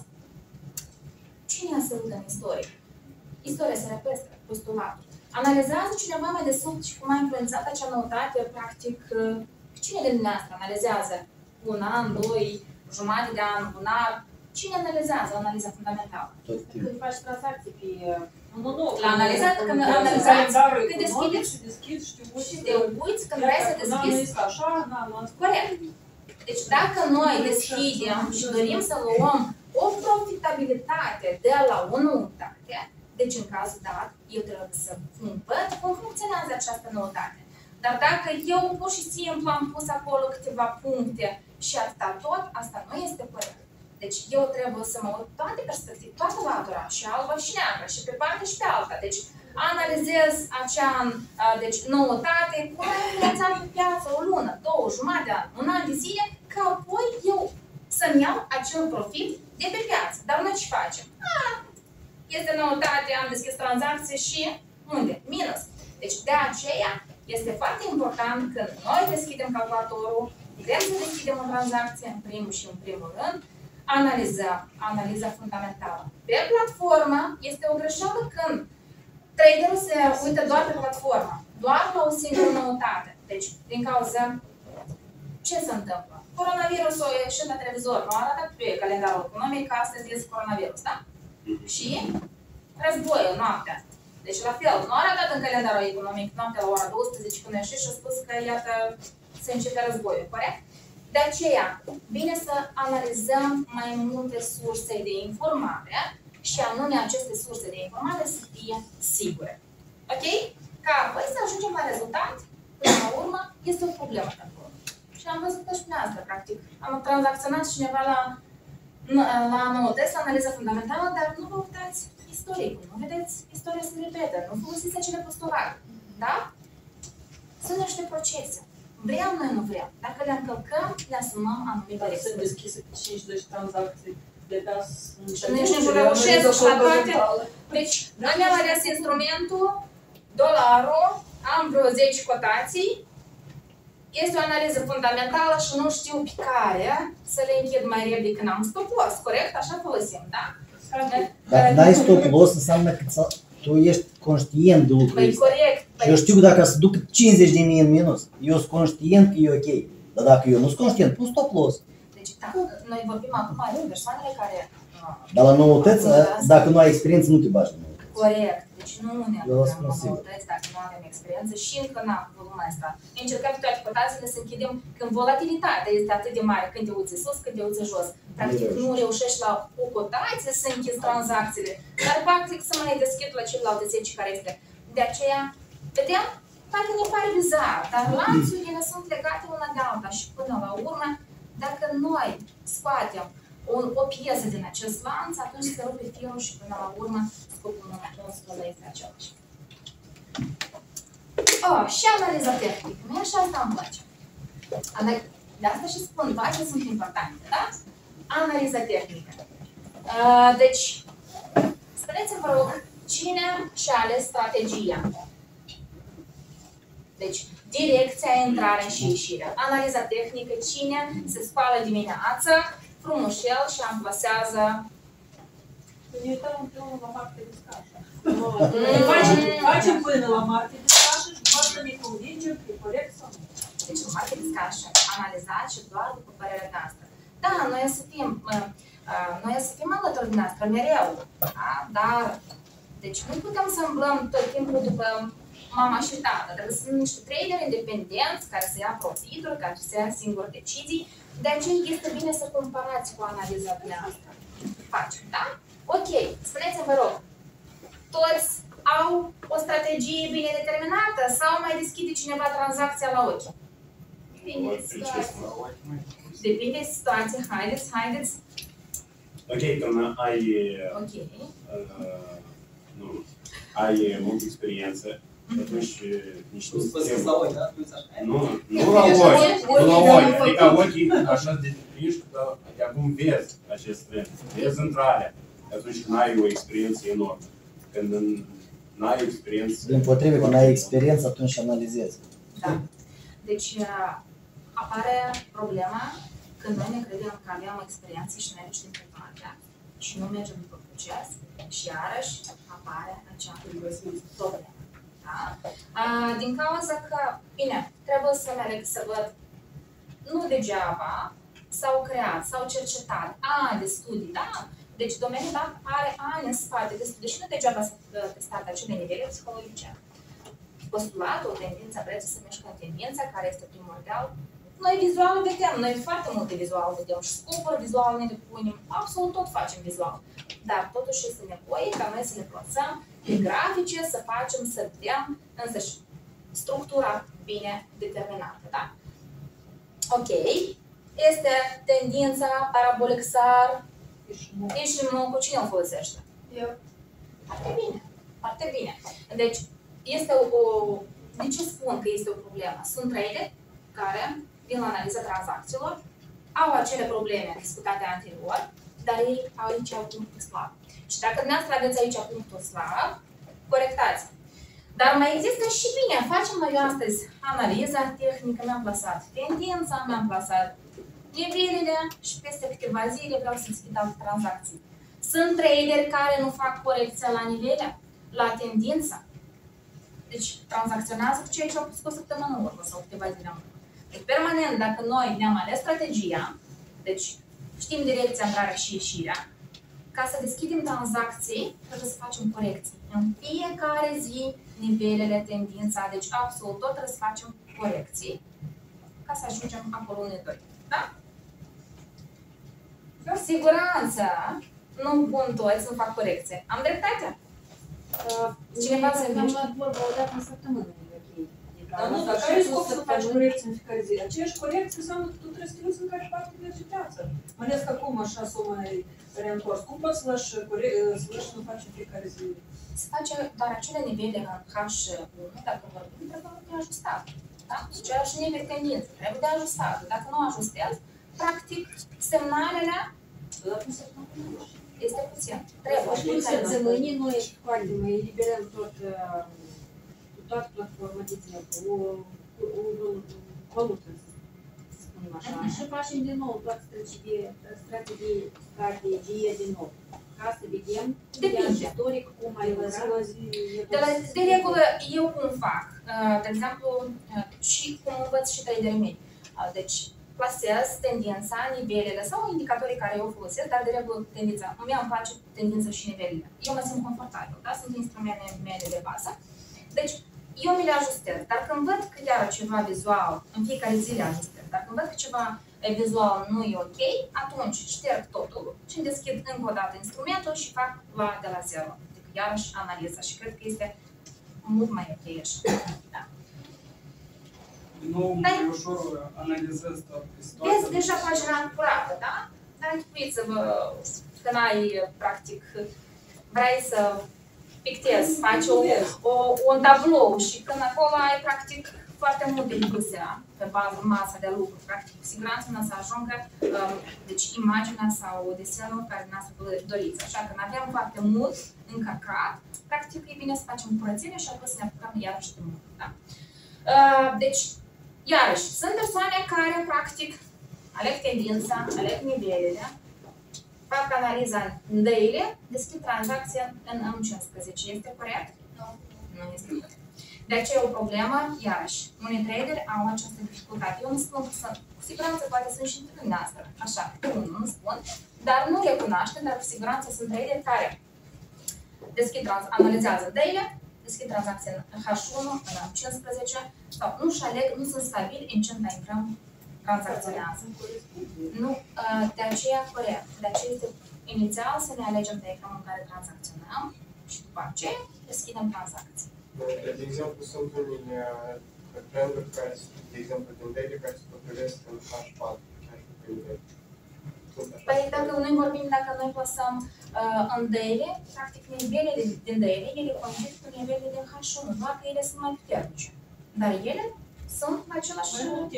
cine se uită în istorie? Istoria se repetă, postulatul. Analizează cineva mai de sub și cum a influențat acea noutate, practic, cine de dumneavoastră analizează un an, doi, jumătate de an, un an, cine analizează analiza fundamentală? Când faci tranzacții pe... Nu. La analizat, când analizați, când deschideți și te uiți, când vrei să deschizi. Corect. Deci dacă noi deschidem și dorim să luăm o profitabilitate de la o noutate, deci în cazul dat, eu trebuie să văd cum funcționează această noutate. Dar dacă eu pur și simplu am pus acolo câteva puncte și atâta tot, asta nu este corect. Deci eu trebuie să mă uit toate perspective, toată latura, și albă și neagră, și pe parte și pe alta. Deci analizez acea noutate, cum a influențat pe piață o lună, două, jumătate de an, un an de zile, ca apoi eu să-mi iau acel profit de pe piață. Dar noi ce facem? Este noutate, am deschis tranzacție și unde? Minus. Deci de aceea este foarte important când noi deschidem calculatorul, vrem să deschidem o tranzacție în primul și în primul rând, analiza fundamentală. Pe platformă este o greșeală când traderul se uită doar pe platformă, doar la o singură noutate. Deci, din cauza, ce se întâmplă? Coronavirusul a ieșit la televizor, nu a arătat pe calendarul economic că astăzi este coronavirus, da? Și războiul, noaptea. Deci, la fel, nu a arătat în calendarul economic noaptea la ora 12 când a ieșit și a spus că, iată, se începe războiul, corect? De aceea, bine să analizăm mai multe surse de informare și anume aceste surse de informare să fie sigure. Ok? Ca apoi să ajungem la rezultat, până la urmă, este o problemă pentru noi. Și am văzut că și pe asta, practic. Am tranzacționat cineva la noutăți, la analiza fundamentală, dar nu vă uitați istoricul, nu vedeți istoria se repetă, nu folosiți acele postulate. Da? Sunt niște procese. Vrem, noi nu vrem. Dacă le încălcăm, le asumăm anumite riscuri. Sunt deschise 5-10 tranzacții de pe și nici nu reușesc la toate. Deci, noi mi-am ales instrumentul, dolarul, am vreo 10 cotații, este o analiză fundamentală și nu știu pe care să le închid mai repede când am stop loss, corect? Așa folosim, da? Dacă n-ai stop loss, înseamnă că tu ești conștient de lucrul ăsta. Corect. Și eu știu că dacă se duc 50.000 în minus, eu sunt conștient că e ok. Dar dacă eu nu sunt conștient, pun stop loss. Deci, noi vorbim acum de persoanele care... Dar la noutăți, dacă nu ai experiență, nu te bagi în noutăți. Corect. Deci nu ne Eu putem spun sigur. noutăți dacă nu avem experiență și încă n-am volumul ăsta. Încercăm pe toate cotațiile să închidem când volatilitatea este atât de mare, când te uiți sus, când te uiți jos. Practic nu reușești la o cotație să închizi tranzacțiile, dar practic să mai deschid la celelalte 10 care este. De aceea, vedem? Poate ne pare bizar, dar lanțurile sunt legate una de alta și până la urmă, dacă noi scoatem o piesă din acest lanț, atunci se rupe firul și până la urmă scopul nostru este același. Și analiza tehnică. Mie și asta îmi place. De asta și spun, toate sunt importante, da? Analiza tehnică. Deci, spuneți-mi, vă rog, cine și-a ales strategia? Deci, direcția, intrarea și ieșirea. Analiza tehnică, cine se scoală dimineața, frumușel și amplasează. Ne uităm împreună la Marte de Scașă. Facem până la Marte de Scașă și după asta ne convingem că e corect sau nu. Deci, Marte de Scașă, analizați și doar după părerea noastră. Da, noi să fim alături de noastră mereu, da? Dar, deci nu putem să îmblăm tot timpul după mama și tata. Trebuie să sunt niște trader independenți care să ia profituri, care să ia singuri decizii. De aceea este bine să comparați cu analiza dumneavoastră. Facem, da? Ok, spuneți-mi, vă rog, toți au o strategie bine determinată sau mai deschide cineva tranzacția la ochi? Depinde de situație. Haideți. Ok, când ai multă experiență, atunci nici nu Spus la ochi, da? Nu la ochi, adică ochii așa de despriși, că de acum vezi acest trend, vezi intrarea, atunci când ai o experiență enormă. Când n-ai experiență... Dimpotrivă, când ai experiență, atunci analizezi. Da. Deci apare problema când noi ne credem că avem experiență și noi știm toate și nu mergem după proces și iarăși apare acea problemă. Da? Din cauza că, bine, trebuie să merg să văd, nu degeaba s-au creat, s-au cercetat ani de studii, da? Deci domeniul dat are ani în spate de studii și nu degeaba s-au testat acele nivele psihologice. Postulatul, tendința, prețul să mișcă în tendința, care este primordial. Noi vizual vedem, noi foarte multe vizual vedem și scopuri vizual ne le punem, absolut tot facem vizual. Dar totuși este nevoie ca noi să ne plasăm pe grafice, să facem, să vedem însăși structura bine determinată, da? Ok, este tendința, parabolic SAR, Ishimoku, cine o folosește? Eu. Foarte bine. Deci, este de ce spun că este o problemă? Sunt trader care, din analiza tranzacțiilor, au acele probleme discutate anterior, dar ei aici au punctul slab. Și dacă dumneavoastră aveți aici punctul slab, corectați. Dar mai există și bine, facem noi astăzi analiza tehnică, mi-am plasat tendința, mi-am plasat nivelele și peste câteva zile vreau să deschid alte tranzacții. Sunt traderi care nu fac corecția la nivele, la tendință. Deci tranzacționează cu ceea ce au spus săptămâna în urmă sau câteva zile în urmă. Deci permanent, dacă noi ne-am ales strategia, deci știm direcția, intrarea și ieșirea, ca să deschidem tranzacții, trebuie să facem corecții. În fiecare zi, nivelele, tendința, deci absolut tot trebuie să facem corecții ca să ajungem acolo unde doi. Da? Cu siguranță nu pun toți, nu fac corecție. Am dreptate? Cineva să am luat vorba o dată în săptămână. Dar nu, dar care e scopul să faci corecții în fiecare zi? Aceeași corecție înseamnă că tu trebuie să te uiți în care parte merge piața. Mai ales că acum așa s-o mai reîntors. Cum poți să lași nu faci în fiecare zi? Se face doar acele nivele în H1, dacă vorbim, trebuie de ajustat. Da? Și același nivel tendință, trebuie de ajustat. Dacă nu ajustezi, practic, semnalele este puțin. Trebuie. Să mâine noi foarte mai eliberăm toată platforma de timp, o valută, să spunem așa, și facem din nou toată strategie din nou, ca să vedem istoric cum ai lăsat. De regulă, eu cum fac, de exemplu, și cum învăț și traderii mei. Deci, plasez tendința, nivelele sau indicatorii care eu folosesc, dar de regulă tendința. Mie îmi place tendința și nivelele. Eu mă simt confortabil, da? Sunt instrumentele mele de bază. Deci, eu mi le ajustez, dar când văd că iar ceva vizual, în fiecare zi le ajustez, dar când văd că ceva vizual nu e ok, atunci șterg totul și îmi deschid încă o dată instrumentul și fac de la zero. Adică iarăși analiza și cred că este mult mai ok așa. Da. Din nou, mai ușor analizez toată situația. Vezi deja pagina curată, da? Dar închipuiți-vă când ai, practic, vrei să pictezi, faci un tablou și când acolo ai, practic, foarte multe lucruri pe bază masa de lucru, practic, cu siguranță nu o să ajungă, deci, imaginea sau desenul care dumneavoastră doriți. Așa că avem foarte mult încărcat, practic, e bine să facem curățenie și apoi să ne apucăm iarăși de mult. Da? Deci, iarăși, sunt persoane care, practic, aleg tendința, aleg nivelele, fac analiza în daily, deschid tranzacția în M15. Este corect? Nu. Nu este corect. De aceea e o problemă, iarăși, unii traderi au această dificultate. Eu nu spun că cu siguranță poate sunt și între dumneavoastră, așa, nu spun, dar nu recunoaște, dar cu siguranță sunt traderi care analizează daily, deschid tranzacția în H1, în M15, sau nu-și aleg, nu sunt stabili în ce time frame tranzacționează. Nu, de aceea corect. De aceea este inițial să ne alegem time frame în care tranzacționăm și după aceea deschidem tranzacții. De exemplu, sunt unele trenduri care, de exemplu, din daily, care se potrivesc în H4, Păi dacă noi vorbim, dacă noi plasăm în daily, practic nivelele din daily, ele coincid cu nivelele din H1, doar că ele sunt mai puternice. Dar ele sunt același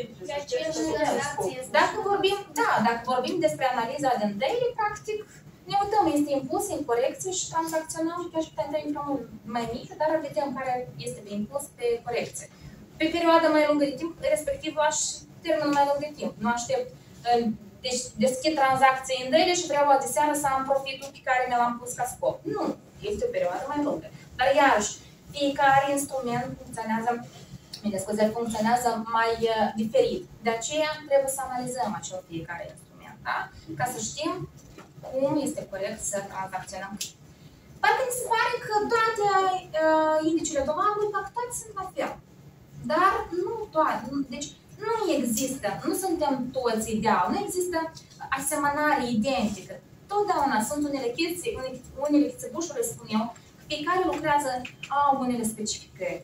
Dacă vorbim despre analiza din daily, practic, ne uităm, este impuls în corecție și tranzacționăm chiar și putem intra mai mic, dar vedem care este de impuls pe corecție. Pe perioada mai lungă de timp, respectiv aș termen mai lung de timp. Nu aștept, deci deschid tranzacții în daily și vreau adeseară să am profitul pe care mi l-am pus ca scop. Nu, este o perioadă mai lungă. Dar iarăși, fiecare instrument funcționează mai diferit. De aceea trebuie să analizăm acel fiecare instrument, da? Ca să știm cum este corect să tranzacționăm. Parcă mi se pare că toate indicele dolarului, toate sunt la fel. Dar nu toate. Deci nu există, nu suntem toți ideali, nu există asemănare identică. Totdeauna sunt unele chestii, unele chestibușuri, spun eu, fiecare lucrează, au unele specificări.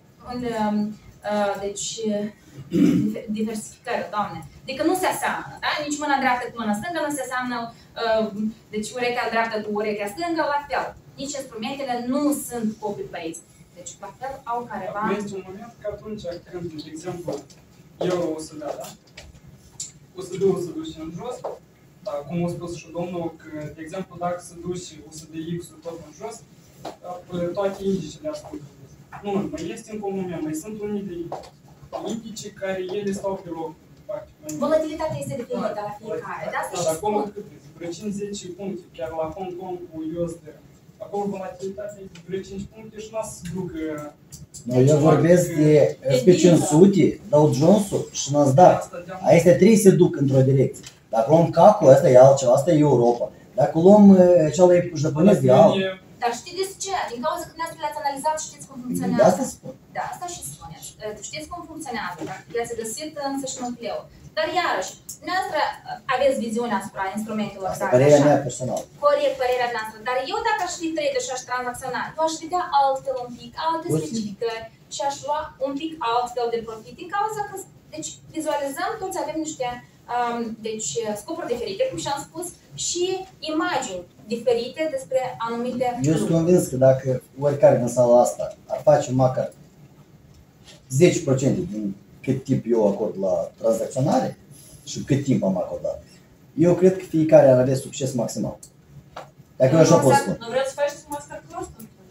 Deci, diversificări, Doamne. Adică nu se aseamănă, da? Nici mâna dreaptă cu mâna stângă nu se aseamănă, deci urechea dreaptă cu urechea stângă, la fel. Nici instrumentele nu sunt copy-paste. Deci, la fel, au careva... Este un moment că atunci când, de exemplu, euro o să dea, da? O să duce în jos, dar cum a spus și domnul, că, de exemplu, dacă se duce o să dea X-ul tot în jos, toate indicele ascult. Nu, mai este încă un moment, mai sunt unele indice care ele stau pe loc. Volatilitatea este diferită la fiecare, de asta și spun. Vreo 5-10 puncte, chiar la Hong Kong cu USD. Acolo volatilitatea este vreo 5 puncte și n-a să ducă... Eu vorbesc de SP500, Dow Jones-ul și Nasdaq. Astea trei se duc într-o direcție. Dacă luăm CAC-ul, ăsta e altceva, asta e Europa. Dacă luăm cealaltă japonez, e alt. Dar știți ce? Din cauza că dumneavoastră le-ați analizat, știți cum funcționează. De asta spun. Da, asta și spuneți. Știți cum funcționează, dacă le-ați găsit însă și nucleul. Dar iarăși, dumneavoastră aveți viziunea asupra instrumentelor. Asta părerea mea personală. Corect, părerea noastră. Dar eu dacă aș fi trader și aș tranzacționa, eu aș vedea altfel un pic, alte specificări și aș lua un pic altfel de profit. Din cauza că, deci, vizualizăm, toți avem niște scopuri diferite, cum și-am spus, și imagini diferite despre anumite lucruri. Eu sunt convins că dacă oricare din sala asta ar face măcar 10% din cât timp eu acord la tranzacționare și cât timp am acordat, eu cred că fiecare ar avea succes maximal. Dacă eu așa pot spune. Nu vreți să faceți masterclass?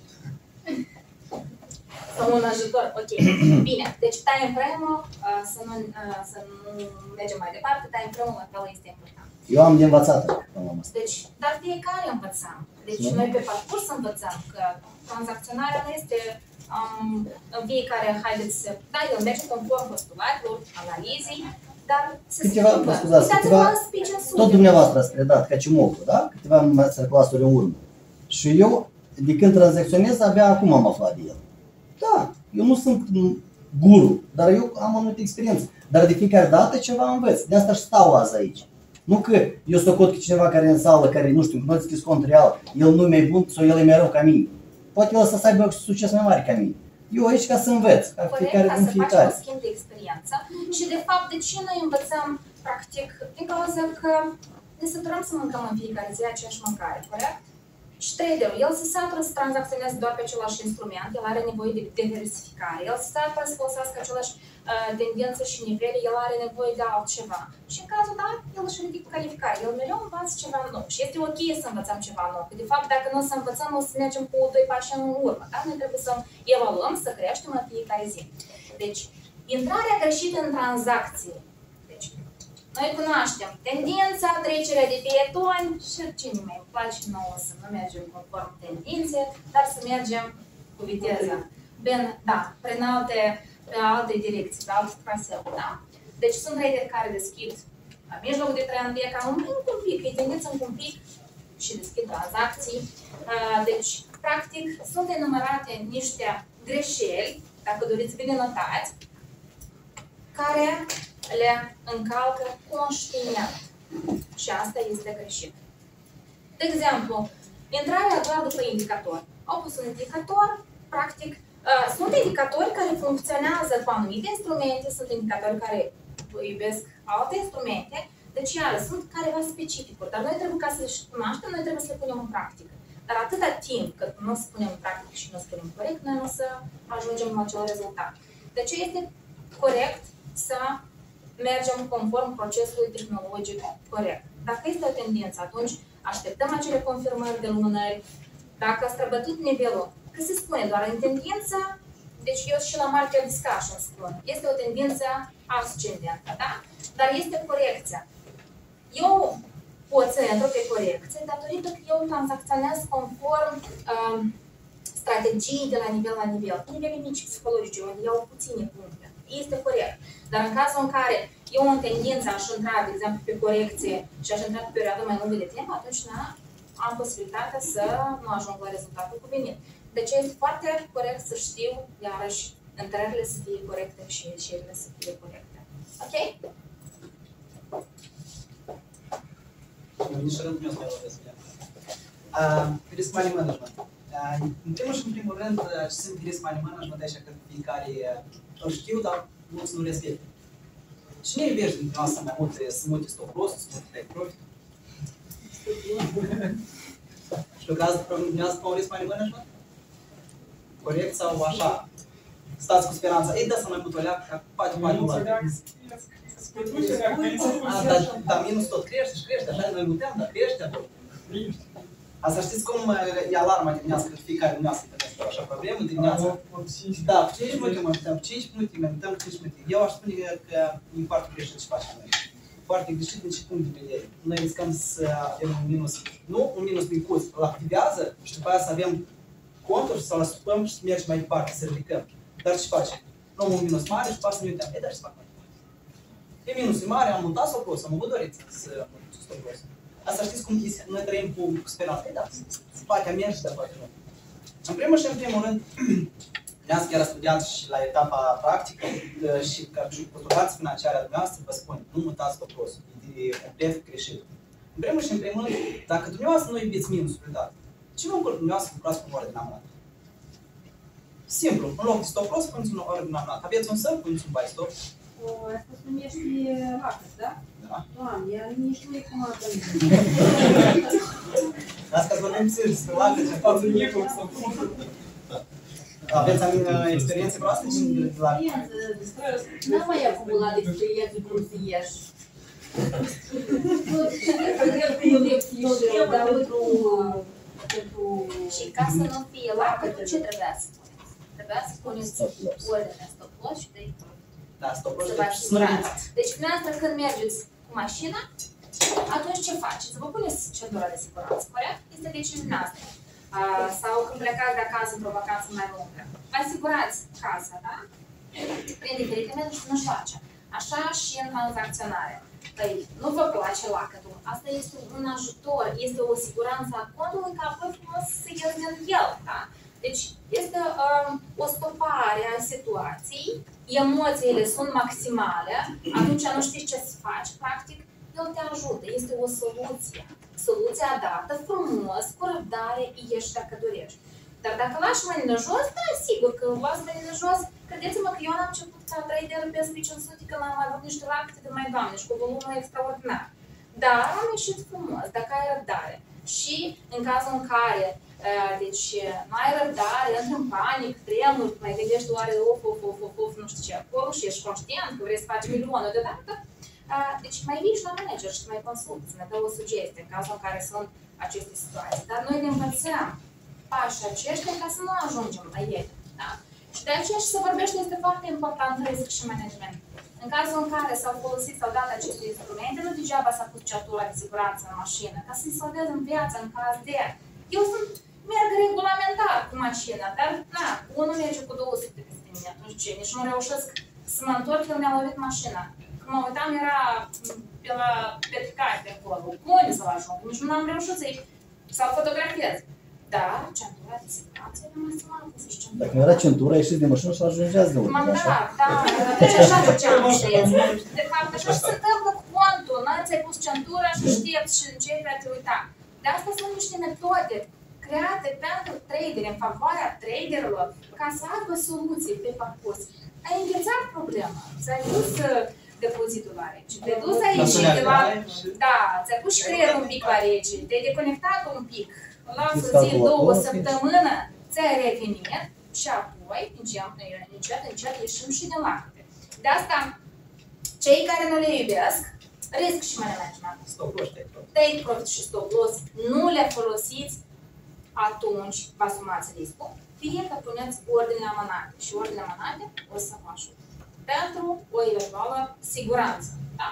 Sau un ajutor, ok. Bine, deci time frame-ul, să nu mergem mai departe, time frame-ul acolo este important. Eu am de învățat până la asta. Deci, dar fiecare învățăm. Deci noi pe parcurs învățăm că tranzacționarea nu este în fiecare, haideți să... Da, el merge conform postulatelor, analizei, dar se Câteva, schimbă. scuzați, Uitați-vă câteva, la speech în tot sud. dumneavoastră ați predat ca Cimocul, da? Câteva masterclass-uri în urmă. Și eu, de când tranzacționez, abia acum am aflat de el. Da, eu nu sunt guru, dar eu am anumită experiență. Dar de fiecare dată ceva învăț. De asta și stau azi aici. Nu că eu socot că cineva care e în sală, care, nu știu, nu a deschis cont real, el nu e mai bun sau el e mai rău ca mine. Poate el să aibă succes mai mare ca mine. Eu aici ca să învăț, ca fiecare Corect, din ca să fiecare. facem un schimb de experiență. Și de fapt, de ce noi învățăm, practic, din cauza că ne săturăm să mâncăm în fiecare zi aceeași mâncare, corect? Și traderul, el se satură să tranzacționeze doar pe același instrument, el are nevoie de diversificare, el se satură să folosească același tendințe și nivele, el are nevoie de altceva. Și în cazul dat, el își ridică calificare, el mereu învață ceva nou. Și este ok să învățăm ceva nou, că de fapt dacă nu o să învățăm, o să mergem cu 2 pași în urmă, da? Noi trebuie să evaluăm, să creștem în fiecare zi. Deci, intrarea greșită în tranzacție. Deci, noi cunoaștem tendința, trecerea de pietoni și cine mai îmi place nouă să nu mergem conform tendințe, dar să mergem cu viteză. Bine, da, prin alte direcții, pe alte traseuri, da? Deci sunt traderi care deschid la mijlocul de trend, e cam un pic, e tendință un pic și deschid tranzacții. Deci, practic, sunt enumerate niște greșeli, dacă doriți bine notați, care le încalcă conștient. Și asta este greșit. De exemplu, intrarea a doua după indicator. Au pus un indicator, practic, sunt indicatori care funcționează cu anumite instrumente, sunt indicatori care iubesc alte instrumente, deci iară, sunt careva specificuri, dar noi trebuie ca să le cunoaștem, noi trebuie să le punem în practică. Dar atâta timp cât nu se punem în practică și nu se punem corect, noi nu o să ajungem la acel rezultat. Deci este corect să mergem conform procesului tehnologic corect. Dacă este o tendință, atunci așteptăm acele confirmări de lumânări. Dacă a străbătut nivelul, că se spune doar în tendință, deci eu și la market discussion spun, este o tendință ascendentă, da? Dar este corecția. Eu pot să intru pe corecție datorită că eu tranzacționez conform strategii de la nivel, nivele mici psihologice, unde iau puține puncte. Este corect. Dar în cazul în care eu în tendință aș intra, de exemplu, pe corecție și aș intra pe perioadă mai lungă de timp, atunci am posibilitatea să nu ajung la rezultatul cuvenit. Deci este foarte corect să știu, iarăși, intrările să fie corecte și ieșirile să fie corecte. Ok? Nici rând nu o să mai vorbesc. Risk money management. În primul și în primul rând, ce sunt risk money management, așa că fiecare îl știu, dar mulți nu respectă. Cine iubește dintre noastre mai multe, să mute stop loss, să mute take profit? Știu că asta problemează pe un risk money management? Corect sau așa? Stați cu speranța, ei, da să mai put o leacă, că poate nu va. Dar minus tot crește și crește, așa noi muteam, dar crește acolo. Asta știți cum e alarma dimineața, că fiecare dimineață trebuie așa problemă dimineața? Da, cu 5 minute mă uităm, 5 minute mă uităm, 5 minute. Eu aș spune că e foarte greșit ce facem noi. Foarte greșit din ce punct de vedere. Noi riscăm să avem un minus, nu un minus din curs, îl activează și după aia să avem conturi sau la stupăm și să mergem mai departe, să ridicăm. Dar ce facem? Luăm un minus mare și după aia să ne uităm. Dar ce să fac mai departe? E minusul mare, am montat stop loss, am avut dorință să mult stop loss. Asta știți cum noi trăim cu speranță. Da, poate am mers, dar poate nu. În primul și în primul rând, ne-ați chiar studiat și la etapa practică și ca și consultați financiare a dumneavoastră, vă spun, nu mutați stop loss, e complet greșit. În primul și în primul rând, dacă dumneavoastră nu iubiți minusul, da, ce vă încurc dumneavoastră să lucrați cu un ordinat? Simplu, în loc de stop loss, puneți un ordinat. Aveți un sub, puneți un buy stop. Asta se numește lacăs, da? Da. Doamne, nici nu e cum arată. Las că vorbim serios, despre lacăs. Aveți experiențe proaste de la... N-am mai acumulat experiențe cum să ieși. Și ca să nu fie lacăt, ce trebuia să puneți? Trebuia să puneți ordinea stop loss și de Da, stop loss. să vă asigurați. Deci, dumneavoastră, când mergeți cu mașina, atunci ce faceți? Vă puneți centura de siguranță, corect? Este decizia noastră. Sau când plecați de acasă într-o vacanță mai lungă. Vă asigurați casa, da? Prin diferite metode și mijloace. Așa și în tranzacționare. Păi, nu vă place lacătul. Asta este un ajutor, este o siguranță a contului ca apoi frumos să ies din el, da? Deci, este o stopare a situației, emoțiile sunt maximale, atunci nu știi ce să faci, practic, el te ajută, este o soluție. Soluția dată frumos, cu răbdare, ieși dacă dorești. Dar dacă lași mâinile jos, da, sigur că las mâinile jos, credeți-mă că eu am început ca trader pe SP500 când am avut niște lacte de mai doamne și cu volumul extraordinar. Dar am ieșit frumos, dacă ai răbdare. Și în cazul în care deci, nu ai răbdare, intri în panic, tremuri, mai gândești oare of, nu știu ce acolo și ești conștient că vrei să faci milionul deodată, deci mai vii și la manager și mai consulți, ne dă o sugestie în cazul în care sunt aceste situații. Dar noi ne învățăm pașii aceștia ca să nu ajungem la ei. Da? Și de aceea și se vorbește, este foarte important risc și management. În cazul în care s-au folosit sau dat aceste instrumente, nu degeaba s-a pus ceatura de siguranță în mașină, ca să-i salvez în viață, în caz de... Eu merg regulamentar cu mașina, dar, na, unul merge cu 200 peste mine, atunci ce, nici nu reușesc să mă întorc, el mi-a lovit mașina. Când mă uitam, era pe la Petricari de acolo, unde să-l ajung, nici nu am reușit să-l fotografiez. Dar, centura de siguranță era maximal, să zici centura. Dacă nu era centura, ieșiți de mașină și ajungeați de urmă, așa? Da, deci așa făceam, știți? De fapt, așa și se întâmplă cu contul, nu ți-ai pus centura și știți și începi a te uita. De asta sunt niște metode create pentru traderi, în favoarea traderilor, ca să aibă soluții pe parcurs. Ai înghețat problema, ți-ai dus depozitul la rece, te-ai dus aici de la... Da, ți-ai pus și creierul un pic la rece, te-ai deconectat un pic, lasă o zi, 2 săptămâni, ți-ai revenit și apoi, încet, ieșim și din lacte. De asta, cei care nu le iubesc, risc și management. Take profit și stop loss, nu le folosiți, atunci vă asumați riscul, fie că puneți ordine amânate și ordine amânate o să vă ajute pentru o eventuală siguranță. Da?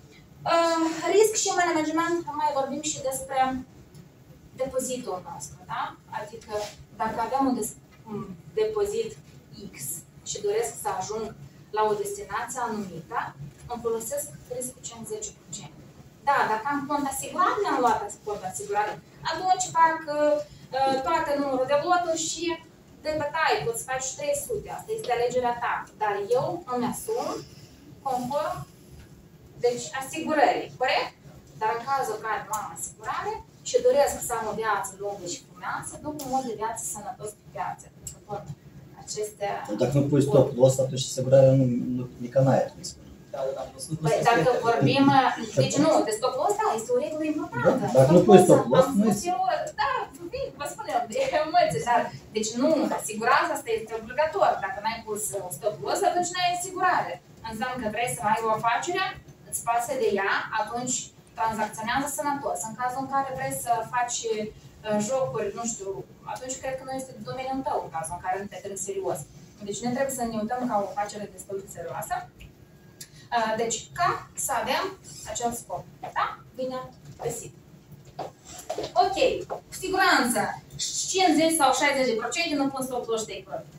Risc și management, mai vorbim și despre depozitul nostru. Da? Adică dacă avem un depozit X și doresc să ajung la o destinație anumită, îmi folosesc riscul 50%. Da, dacă am cont asigurat, mi-am luat cont asigurat, atunci fac toate numărul de loturi și de bătaie, poți să faci 300, asta este alegerea ta. Dar eu îmi asum conform, deci asigurării, corect? Dar în cazul în care nu am asigurare și doresc să am o viață lungă și frumoasă, duc un mod de viață sănătos pe viață. Acestea... Dacă nu pui stop loss, atunci asigurarea nici n-ai ar trebui. Păi dacă vorbim, deci nu, de stop loss, da, este o regulă importantă. Dacă nu pui stop loss, nu este. Da, vă spunem, de emoții, dar, deci nu, siguranța asta este obligator. Dacă n-ai pus stop loss, atunci n-ai asigurare. Înseamnă că vrei să ai o afacere, îți pasă de ea, atunci tranzacționează sănătos. În cazul în care vrei să faci jocuri, nu știu, atunci cred că nu este domeniul tău, în cazul în care nu te trebuie serios. Deci ne trebuie să ne uităm ca o afacere destul de serioasă. Deci, ca să avem acel scop. Da? Bine găsit. Ok, cu siguranță, 50 sau 60% nu pun stop loss take profit.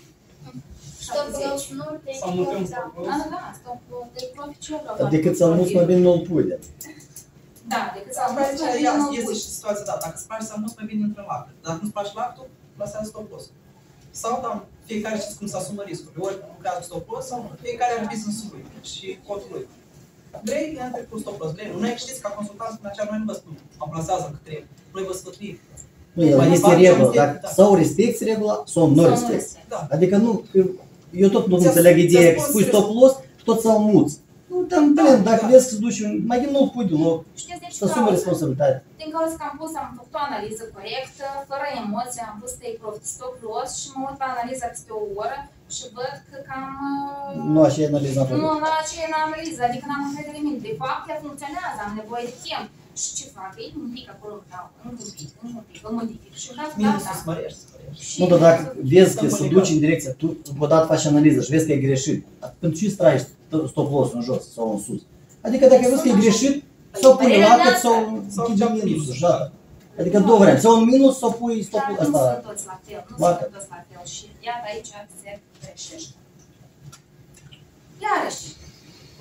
Stop loss nu take profit. Da, stop loss take profit ce vreau. Decât să-l muți mai bine nu-l pui de. Da, decât să-l muți mai bine nu-l pui. Este și situația, da, dacă îți place să muți mai bine între lacte. Dacă nu-ți place lactul, lăsați stop loss. Sau, da, fiecare știți cum să asumă riscul. Ori lucrează cu stop loss sau nu. Fiecare are business-ul lui și contul lui. Vrei, intri cu stop loss. Vrei. Noi știți, ca consultanți financiari, noi nu vă spun, amplasează cât trebuie. Noi vă sfătuim. Nu, este regulă. Sau respecti regula, sau nu respecti. Adică nu, eu tot nu înțeleg ideea că spui stop loss, tot să-l muți. Nu te-am plin, dacă vezi că duci mai bine nu-l pui deloc. Să asumi responsabilitatea. Din cauza că am făcut o analiză corectă, fără emoție, am pus take profit stop loss și mă uit la analiza peste o oră și văd că cam... Nu așa e analiza făcut. Nu, așa e analiza, adică n-am încredere în mine. De fapt, ea funcționează, am nevoie de timp. Și ce fac? Ei, un pic acolo, încă un pic, îl modific. Și să smărești. Nu, dar dacă vezi că se duci în direcția, tu odată faci analiză și vezi că e greșit, pentru ce tragi stop loss în jos sau în sus? Adică dacă vezi că e greșit, sau pui la cât sau închide minus, da? Adică două variante, sau în minus sau pui stop loss ăsta. Nu sunt toți la fel, nu sunt toți la fel și iată aici se greșește. Iarăși,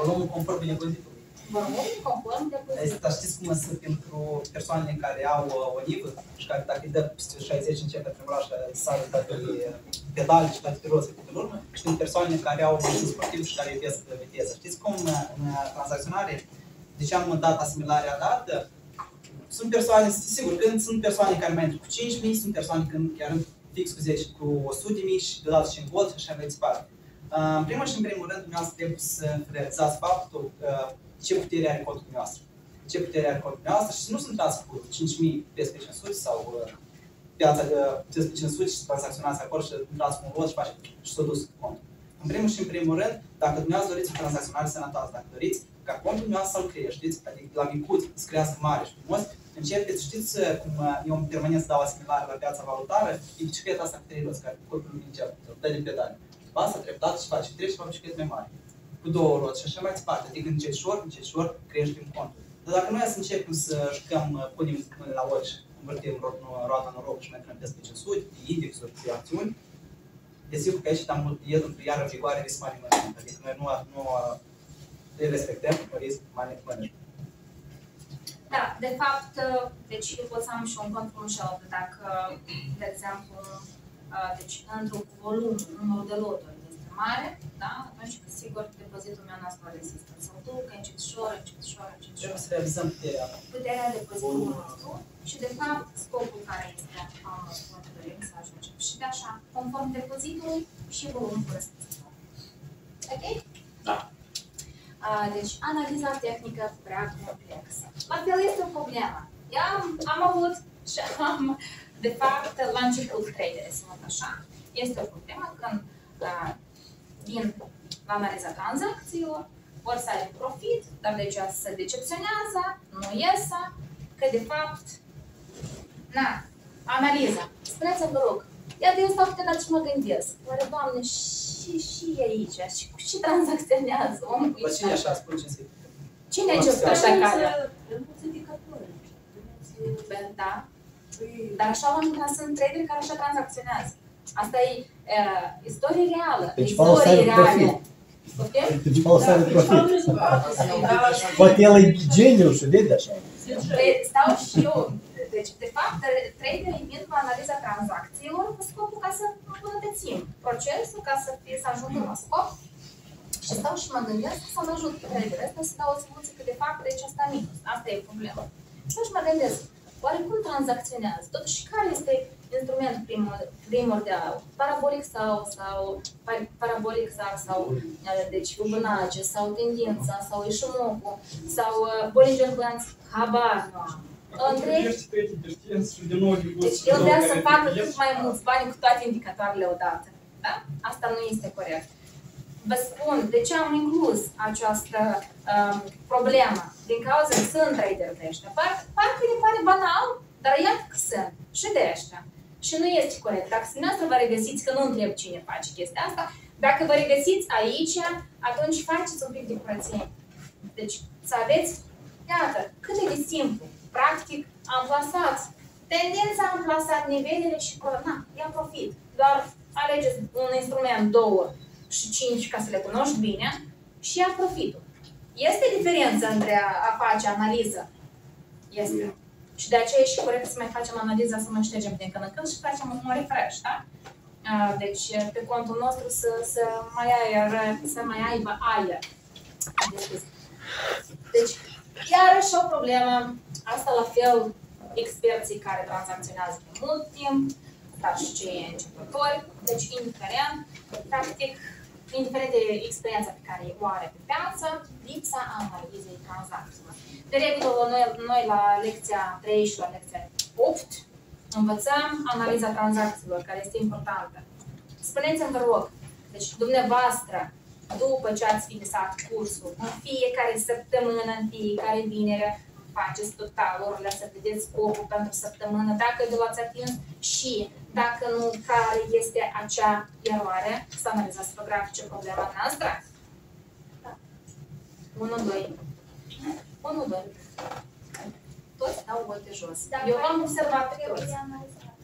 volumul conform depozitului. Volumul conform depozitului. Dar știți cum sunt pentru persoanele care au o nivă și care dacă îi dă peste 60 începe a tremura și sară toate pedale și toate pe roți pe urmă, și pentru persoanele care au mașini sportive și care iubesc viteză. Știți cum în tranzacționare, deci am dat asimilarea dată, sunt persoane, sigur, când sunt persoane care mai cu 5.000, sunt persoane când chiar fix cu 10, cu 100.000 și de la 5 volt și așa mai departe. În primul și în primul rând, dumneavoastră trebuie să realizați faptul ce putere are contul dumneavoastră. Ce putere are contul dumneavoastră și nu să intrați cu 5.000 peste 500 sau piața de peste 500 și tranzacționați acolo și intrați cu un lot și faceți și s-a dus contul. În primul și în primul rând, dacă dumneavoastră doriți o tranzacționare sănătoasă, dacă doriți ca contul dumneavoastră să-l creșteți, adică de la micuț să crească mare și frumos, începeți, știți cum eu în permanent dau asimilare la piața valutară, e bicicleta asta cu 3 roți, care corpul lui încep, dă din pedale. Asta treptat și face 3 și fac biciclete mai mari, cu 2 roți și așa mai departe, adică încet șor, creștem contul. Dar dacă noi să începem să jucăm, punem mâine la ochi, învârtim roata în rog și mergem peste 500, indexuri, pe acțiuni, desigur că aici am mult pentru iară vigoare risc management, adică noi nu le respectăm risc management. Da, de fapt, deci eu pot să am și un cont frumușel, dacă, de exemplu, deci într-un volum, numărul de loturi este mare, da? Atunci, sigur, depozitul meu nu o rezistă. Să-l duc încetșor. Trebuie să realizăm puterea depozitului nostru și, de fapt, scopul care este al nostru, dorim să ajungem și de așa, conform depozitului și volumul corespunzător. Ok? Da. Deci, analiza tehnică prea complexă. La fel este o problemă. Eu am avut și am, de fapt, la început tradere, să văd așa. Este o problemă când vin la analiza tranzacțiilor, vor să aibă profit, dar deci se decepționează, nu iesă, că de fapt, analiza. Spuneți-mi, vă rog, iată, eu stau câteodată și mă gândesc, oare, Doamne, și aici, și tranzacționează omul. Bă, cine așa spune ce se... Cine a început așa care? Da. Dar așa oamenii sunt traderi care așa tranzacționează. Asta e istorie reală. Principalul să aibă profit. Principalul să aibă profit. Poate el e geniu și vede așa. Stau și eu. Deci, de fapt, traderii vin cu analiza tranzacțiilor cu scopul ca să îmbunătățim procesul, ca să ajungem la scop. Și stau și mă gândesc să mă ajut traderii ăsta să dau o soluție că de fapt deci asta minus. Asta e problema. Stau și mă gândesc, oare cum tranzacționează? Totuși, care este instrumentul primordial? Parabolic sau deci Fibonacci, sau tendința, sau Ishimoku, sau Bollinger Bands, habar nu am. Deci el vrea să facă cât mai mulți bani cu toate indicatoarele odată. Da? Asta nu este corect. Vă spun de ce am inclus această problemă. Din cauza că sunt trader de ăștia. Parcă îi pare banal, dar iată că sunt. Și de ăștia. Și nu este corect. Dacă dumneavoastră vă regăsiți, că nu întreb cine face chestia asta, dacă vă regăsiți aici, atunci faceți un pic de curățenie. Deci să aveți, iată, cât e de simplu. Practic, am plasat tendința, am plasat nivelele și ia profit. Doar alegeți un instrument, 2 și 5 ca să le cunoști bine și ia profitul. Este diferență între a face analiză? Este. Și de aceea e și corect să mai facem analiza, să mai ștergem din când în când și facem un refresh, da? Deci, pe contul nostru să mai aibă aer. Deci, iarăși o problemă, asta la fel experții care tranzacționează de mult timp, dar și cei începători, deci indiferent, practic, indiferent de experiența pe care o are pe piață, lipsa analizei tranzacțiilor. De regulă, noi la lecția 3 și la lecția 8 învățăm analiza tranzacțiilor, care este importantă. Spuneți-mi, vă rog, deci dumneavoastră, după ce ați finalizat cursul, în fiecare săptămână, în fiecare vinere, faceți totalurile, să vedeți scopul pentru săptămână, dacă de l-ați atins și, dacă nu, care este acea eroare, să analizați pe grafice problema noastră. Da. 1, 2. Toți dau volte jos. Eu am observat pe toți.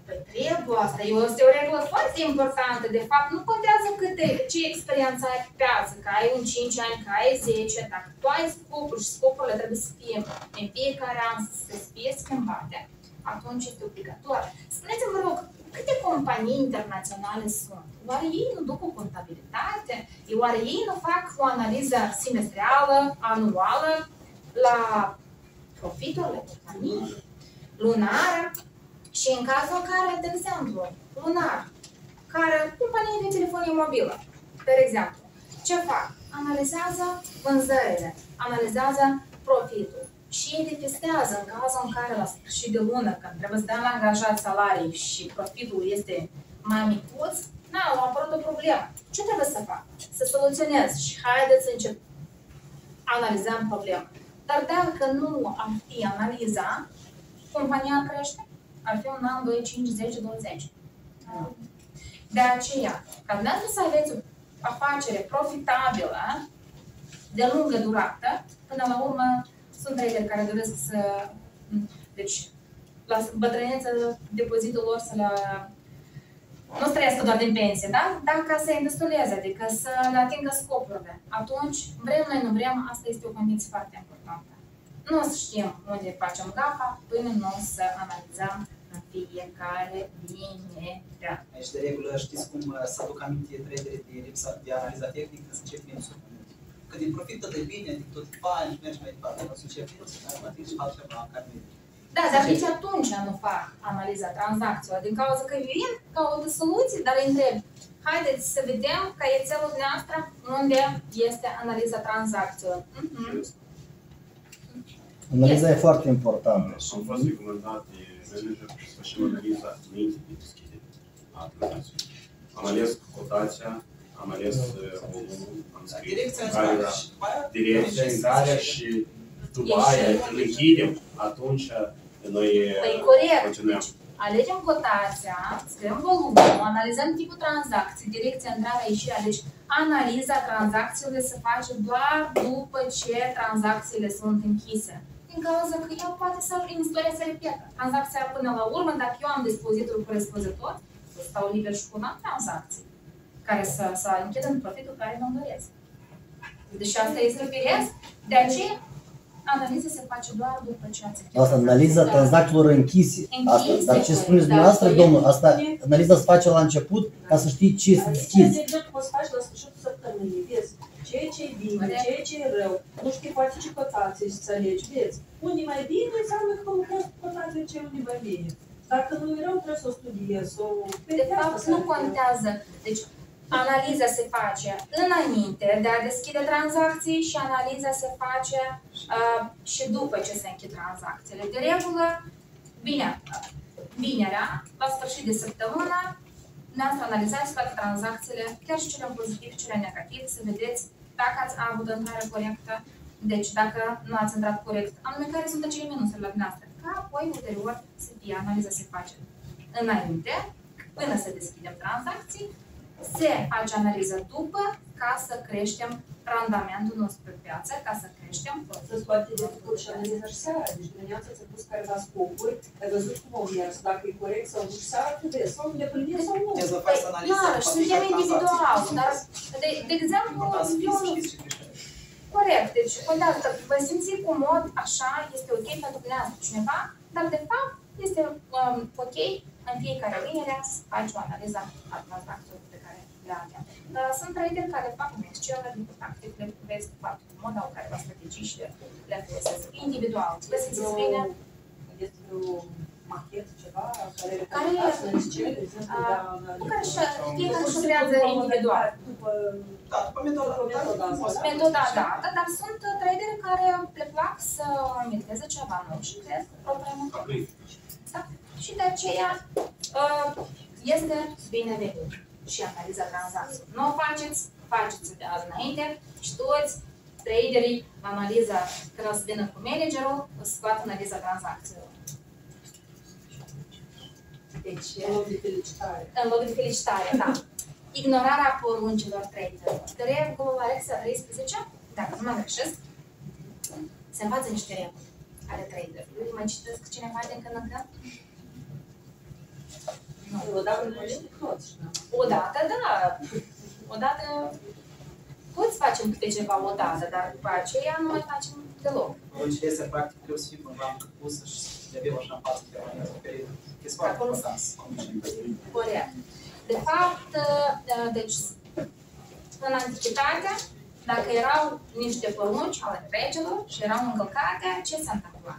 Păi trebuie asta, este o regulă foarte importantă. De fapt, nu contează ce experiență ai pe piață, că ai un 5 ani, că ai 10, dacă tu ai scopuri și scopurile trebuie să fie în fiecare an să fie schimbate, atunci este obligatoriu. Spuneți-mi, vă rog, câte companii internaționale sunt? Oare ei nu duc o contabilitate? Oare ei nu fac o analiză semestrială, anuală, la profiturile companiei, lunară? Și în cazul în care, de exemplu, lunar, care companie de telefonie mobilă, de exemplu, ce fac? Analizează vânzările, analizează profitul și ei depistează în cazul în care la sfârșit de lună, când trebuie să dea la angajat salarii și profitul este mai micuț, au apărut o problemă. Ce trebuie să fac? Să soluționez și haideți să încep analizăm problema. Dar dacă nu ar fi analiza, compania ar crește? Ar fi un an, 2, 5, 10, 20? De aceea, ca dumneavoastră să aveți o afacere profitabilă, de lungă durată, până la urmă sunt traderi care doresc să, deci, la bătrâneță, depozitul lor să le, nu să trăiască doar din pensie, da? Dar ca să îndestuleze, adică să le atingă scopurile. Atunci, vrem noi, nu vrem, asta este o condiție foarte importantă. Nu o să știm unde facem gafa până nu o să analizăm în fiecare linie. Aici, de regulă, știți cum să aduc aminte traderii de lipsa de analiza tehnică, să încep minusul. Că din profit tot e bine, din tot bani și mergi mai departe. Nu o să încep minusul, dar mă și altceva care nu e. Da, dar nici atunci nu fac analiza tranzacțiilor, din cauza că vin, caută soluții, dar îi întreb, haideți să vedem caietelul dumneavoastră unde este analiza tranzacțiilor. Analiza e foarte importantă. Am fost recomandat de manager să facem analiza înainte de deschidere a tranzacției. Am ales cotația, am ales volumul, am scris care era direcția, intrarea și după aia, când închidem, atunci noi continuăm. Alegem cotația, scriem volumul, analizăm tipul tranzacției, direcția, intrarea, ieșirea. Deci analiza tranzacțiilor se face doar după ce tranzacțiile sunt închise. Din cauza că el poate să, în istoria se repetă. Tranzacția până la urmă, dacă eu am dispozitul corespunzător, să stau liber și cu un alt tranzacții care să închidă în profitul care nu-mi doresc. Deci asta este firesc, de aceea analiza se face doar după ce ați închis. Asta, analiza tranzacțiilor închise. Asta, dar ce spuneți dumneavoastră, domnul, asta, analiza se face la început ca să știi ce să deschizi. De exemplu, poți face la sfârșitul săptămânii, vezi ceea ce e bine, ceea ce e rău, nu știi poate ce cotații să alegi, vezi. Unde mai bine înseamnă că lucrezi cu cotații ce unde mai bine. Dacă nu e rău, trebuie să o studiezi, să o... De fapt, nu contează. Deci, analiza se face înainte de a deschide tranzacții și analiza se face și după ce se închid tranzacțiile. De regulă, vinerea, la sfârșit de săptămână, ne-ați analizat toate tranzacțiile, chiar și cele pozitive, cele negative, să vedeți dacă ați avut o intrare corectă, deci dacă nu ați intrat corect, anume care sunt acele minusuri la dumneavoastră. Ca apoi, ulterior, să fie analiza se face înainte, până să deschidem tranzacții, se face analiză după ca să creștem randamentul nostru pe piață, ca să creștem să-ți poate de făcut și analiza și seara. Deci dimineața ți-a pus careva scopuri, ai văzut cum au mers, dacă e corect sau nu, și seara te vezi, sau le plănești sau nu. Iarăși, suntem individual, dar, de exemplu, corect, deci, contează, vă simți comod, așa, este ok pentru dumneavoastră cineva, dar de fapt este ok în fiecare linie să faci o analiză a tranzacțiilor pe care le avem. Sunt traderi care fac un Excel, adică practic le vezi foarte comod, au careva strategii și le folosesc individual. Vă simțiți bine? Este o machetă, ceva, care recomandați în Excel, de exemplu, care și creează individual. După metoda dată, dar sunt traderi care le plac să inventeze ceva nou și cresc propria metodă. Și de aceea este binevenit și analiza tranzacției. Nu o faceți de azi înainte și toți traderii, analiza, când o să vină cu managerul, o să scoată analiza tranzacțiilor. Deci, în loc de felicitare. În loc de felicitare, da. Ignorarea poruncilor traderilor. De regulă, Alexa 13, dacă nu mă greșesc, se învață niște reguli ale traderilor. Mai citesc cineva din când în când? Odată numește toți. Odată, da. Odată toți facem câte ceva odată, dar după aceea nu mai facem deloc. Deci este practic greu să fii cumva pusă și să le avem așa în față pe o perioadă. Este foarte important să comunicăm. Corect. De fapt, deci, în antichitate, dacă erau niște porunci ale regelor și erau încălcate, ce se întâmpla?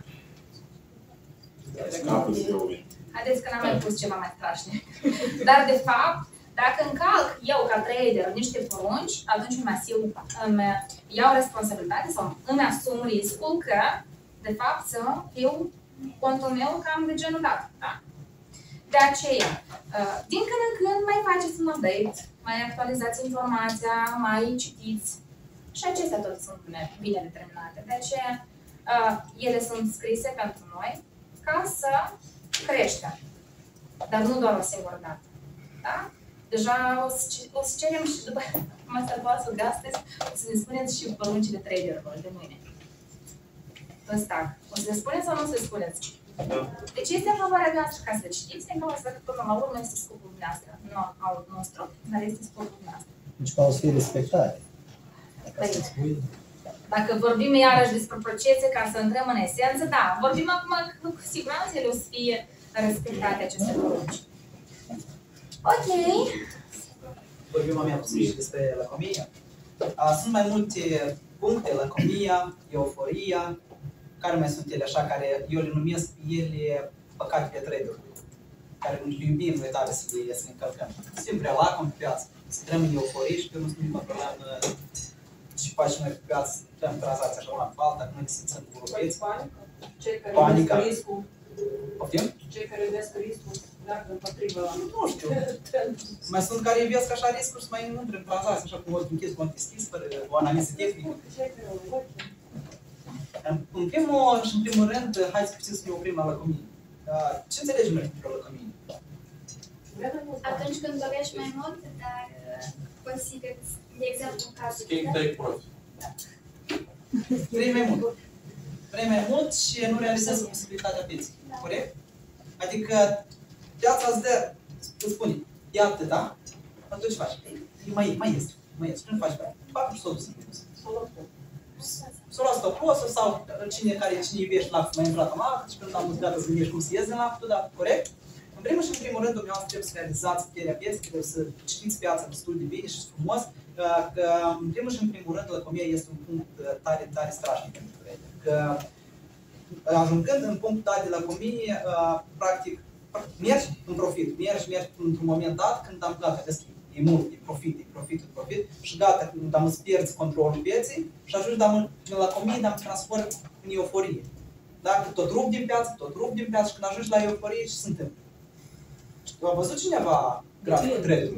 Haideți că n-am mai pus ceva mai strașnic. Dar, de fapt, dacă încalc eu ca trader niște porunci, atunci îmi iau responsabilitate sau îmi asum riscul că, de fapt, să fiu contul meu cam de genul dat. Da? De aceea, din când în când mai faceți un update, mai actualizați informația, mai citiți. Și acestea tot sunt bine determinate. De aceea, ele sunt scrise pentru noi ca să creștem. Dar nu doar o singură dată. Da? Deja o să cerem și după masterclass-ul de astăzi, o să ne spuneți și poruncile traderilor de mâine. Ăsta. O să le spuneți sau nu o să le spuneți? Deci este în favoarea noastră ca să le știți, din cauza că până la urmă este scopul noastră, nu al nostru, dar este scopul noastră. Deci ca o să fie respectate. Dacă vorbim iarăși despre procese ca să intrăm în esență, da, vorbim acum cu siguranță ele o să fie respectate aceste porunci. Ok. Vorbim mai puțin și despre lăcomia. Sunt mai multe puncte, lăcomia, euforia, care mai sunt ele așa, care eu le numesc ele păcatele traderului, care iubim noi tare să le încălcăm. Suntem prea lacom pe piață, să intrăm în euforie și pe urmă să nu controlăm ce facem noi pe piață, să intrăm tranzacția așa una pe alta, că noi ne simțim curupeți. Panica. Riscul. Poftim? Cei care iubesc riscul, dacă împotrivă... Nu știu. Mai sunt care iubesc așa riscuri să mai intre în tranzacție, așa cum ochi închis, cont deschis, fără o analiză tehnică. În primul rând, haideți puțin să ne oprim la lăcomie. Ce înțelegem noi prin lăcomie? Atunci când dorești mai mult, dar consideri, de exemplu, în cazul Vrei mai mult. Vrei mai mult și nu realizezi posibilitatea pieței. Corect? Adică piața îți spune, ia atât, da? Atunci faci. Mai este. Și nu faci bani. Fac și s-o dus în plus. S-o luat stop loss sau cine iubește laptul mai intrat în laptul și când am gata să gândești cum să ies din laptul, da? Corect? În primul și în primul rând, dumneavoastră trebuie să realizați puterea pieței, trebuie să citiți piața destul de bine și frumos, că în primul și în primul rând, lăcomia este un punct tare strașnic pentru trader. Că ajungând în punctul dat de lăcomie, practic, mergi în profit, mergi într-un moment dat când am gata de schimb. E mult, e profit și gata, când am îți pierzi controlul pieței și ajungi în lăcomie, dar îmi transform în euforie. Dacă tot rup din piață și când ajungi la euforie, ce se întâmplă? A văzut cineva graficul traderului?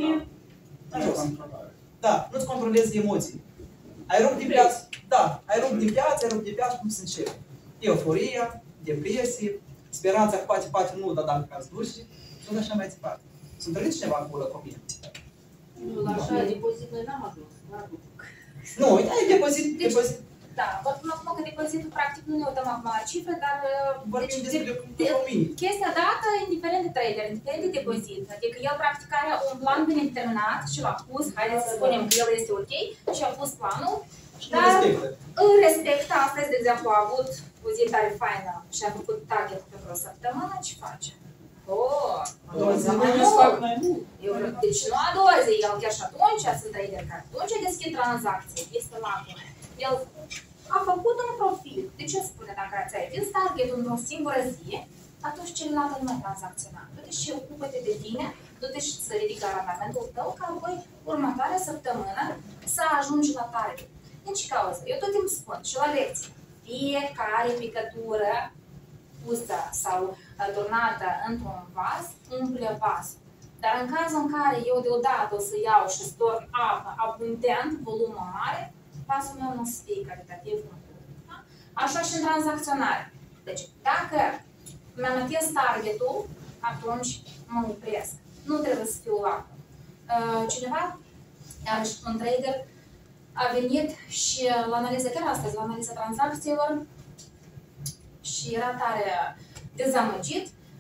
Da, nu-ți controlezi emoții. Ai rupt din piață? Da, ai rupt din piață, cum se începe? Euforia, depresie, speranța că poate nu, dar dacă îți duci, și tot așa mai departe. Să întâlniți cineva cu lăcomie? Nu, la așa depozit noi n-am ajuns. Nu, uite, ai depozit. Da, vorbim acum că depozitul, practic, nu ne uităm acum la cifre, dar vorbim despre lăcomie. Chestia dată, indiferent de trader, indiferent de depozit, adică el practic are un plan bine determinat și l-a pus, haideți să spunem că el este ok și a pus planul, dar îl respectă. Astăzi, de exemplu, a avut o zi tare faină și a făcut target pentru o săptămână, ce face? A doua zi mai mult. Deci nu a doua zi, el chiar și atunci sunt trader care atunci deschid tranzacții, este lacul. El a făcut un profit. De ce spune dacă ți-ai atins targetul într-o singură zi, atunci celălalt nu mai tranzacționa. Du-te și ocupă-te de tine, du-te și să ridică randamentul tău, ca apoi următoarea săptămână să ajungi la target. Din ce cauză? Eu tot timpul spun și la lecție. Fiecare picătură pusă sau turnată într-un vas, umple vasul. Dar în cazul în care eu deodată o să iau și storn apă abundent, volumul mare, vasul meu nu o să fie calitativ. Da? Așa și în tranzacționare. Deci, dacă mi-am atins targetul, atunci mă opresc. Nu trebuie să fiu lacă. Cineva, iarăși un trader, a venit și la analiză, chiar astăzi, la analiza tranzacțiilor și era tare dezamăgit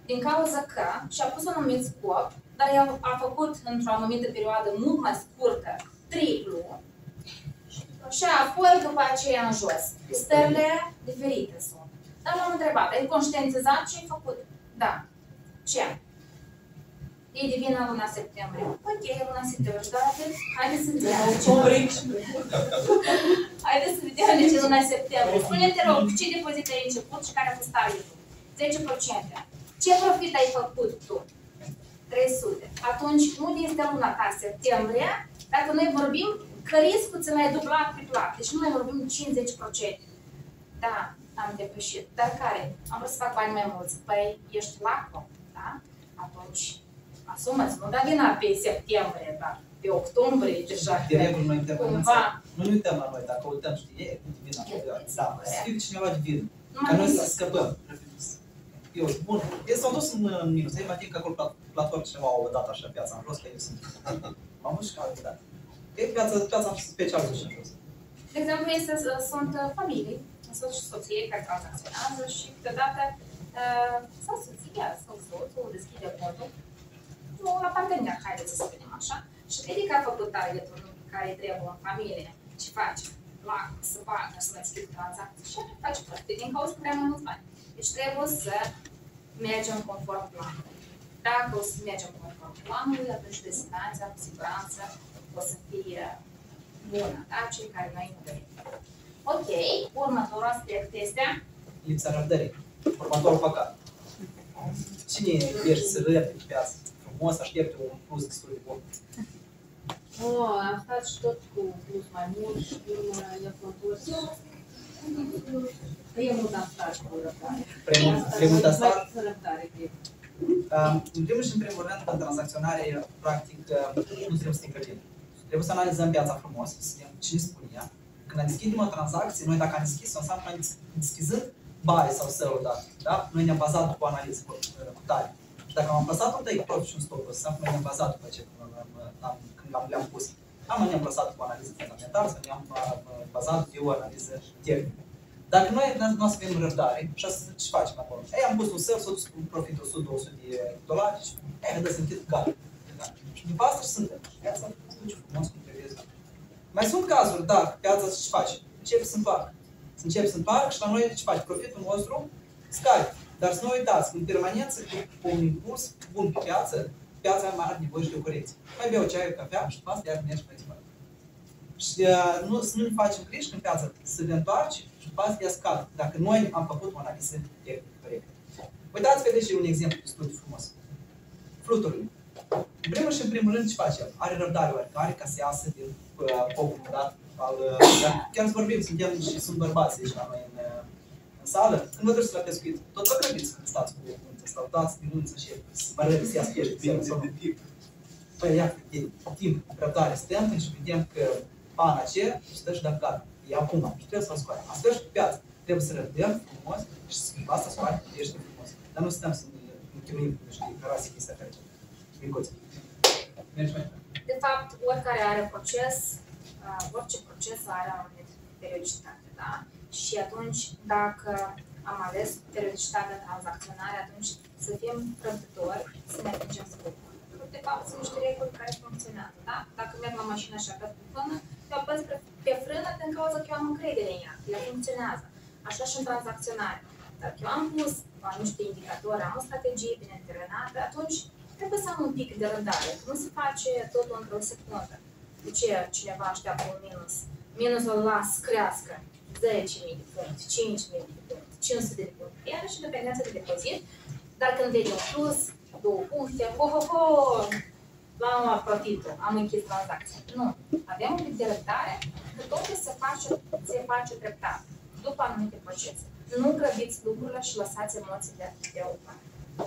din cauza că și-a pus un anumit scop, dar el a făcut într-o anumită perioadă mult mai scurtă triplu și apoi după aceea în jos. Stările diferite sunt. Dar m-am întrebat, ai conștientizat ce ai făcut? Da. Ce? Ei devin în luna septembrie. Ok, luna septembrie, dar haideți să vedem. Haideți să vedem de ce luna septembrie. Spune-te rog, ce depozit ai început și care a fost targetul? 10%. Ce profit ai făcut tu? 300. Atunci, unde este luna ta septembrie? Dacă noi vorbim că riscul ți l-ai dublat, triplat. Deci nu mai vorbim 50%. Da, am depășit. Dar care? Am vrut să fac bani mai mulți. Păi, ești lacom, da? Atunci, asumați, nu da vina pe septembrie, dar pe octombrie deja. De regulă, noi uităm cumva. Nu ne uităm la noi, dacă uităm, știi, e vina. Da, să fie cineva de vină. Ca noi să scăpăm. Eu, bun, ei s-au dus în minus. Ei mă tin că acolo platforme cineva au dat așa piața în jos, că eu sunt. M-am văzut și care dat. E piața specială și în jos. De exemplu, sunt familii, sunt și soții care tranzacționează și câteodată sau soția sau soțul deschide contul la partener, haideți să spunem așa, și vede că a făcut targetul care îi trebuie în familie și face lacul să bată, să mai deschide tranzacții și face profit din cauza că vrea mai mulți bani. Deci trebuie să mergem conform planului. Dacă o să mergem conform planului, atunci destinația, cu siguranță, o să fie bună, da? Cei care noi nu dorim. Ok, următorul aspect este lipsa răbdării. Următorul păcat. Cine ești să râde pe piață? Frumos, aștepte un plus destul de bun. Am stat și tot cu plus mai mult și urmă i-a făcut. E mult am stat cu răbdare. Prea mult am stat? Răbdare, cred. În primul și în primul rând, în tranzacționare, practic, nu trebuie să ne grăbim. Trebuie să analizăm piața frumos, să vedem cine spune ea. Când deschidem o tranzacție, noi dacă am deschis-o, înseamnă că am deschizând buy sau sell dat, da? Noi ne-am bazat după analiză cu tare. Și dacă am plasat un take profit și un stop loss, înseamnă că noi ne-am bazat după ce când le-am pus. Ne-am plasat după analiză fundamentală sau ne-am bazat pe o analiză tehnică. Dacă noi nu o să avem răbdare, și asta ce facem acolo? Ei, am pus un sell, s-a dus cu profit $100-200 și haideți să închid gata. Și după asta ce suntem? Piața se duce frumos cum trebuie. Mai sunt cazuri, da, piața ce face? Începe să întoarcă. Să începe să întoarcă și la noi ce face? Profitul nostru scade. Dar să nu uitați, în permanență, cu un impuls bun pe piață, piața mai are nevoie și de o corecție. Mai beau ceaiul, cafea și după asta iar mergi mai departe. Și să nu ne facem griji când piața să le întoarce și după asta ea scade. Dacă noi am făcut o analiză tehnică corectă. Uitați, vedeți și un exemplu destul de frumos. Fluturile. În primul și în primul rând ce face el? Are răbdare oarecare ca să iasă din focul dat. Chiar să vorbim, suntem și sunt bărbați aici la noi în sală. Când vă duceți la pescuit, tot vă grăbiți când stați cu unță, sau dați din unță și să mă răbi să iasă pești. Păi ia, timp, răbdare, stăm și vedem că pana aceea stă și dă gata. E acum și trebuie să-l scoatem. Asta și pe piață. Trebuie să răbdăm frumos și să asta scoate pește frumos. Dar nu stăm să ne chinuim, știi, că rasi chestia care micuță. Mergi mai departe. De fapt, oricare are proces, orice proces are o anumită periodicitate, da? Și atunci, dacă am ales periodicitatea tranzacționare, atunci să fim răbdători, să ne atingem scopul. De fapt, sunt niște reguli care funcționează, da? Dacă merg la mașină și apăs pe frână, eu apăs pe frână din cauza că eu am încredere în ea, ea funcționează. Așa și în tranzacționare. Dacă eu am pus niște indicatori, am o strategie bine antrenată, atunci trebuie să am un pic de răbdare. Nu se face totul într-o secundă. De ce cineva așteaptă un minus? Minusul îl las crească 10.000 de puncte, 5.000 de puncte, 500 de puncte. Iar și dependență de depozit. Dar când vede un plus, 2 puncte, l-am luat profitul, am închis tranzacția. Nu. Avem un pic de răbdare că totul se face treptat, după anumite procese. Nu grăbiți lucrurile și lăsați emoțiile deoparte.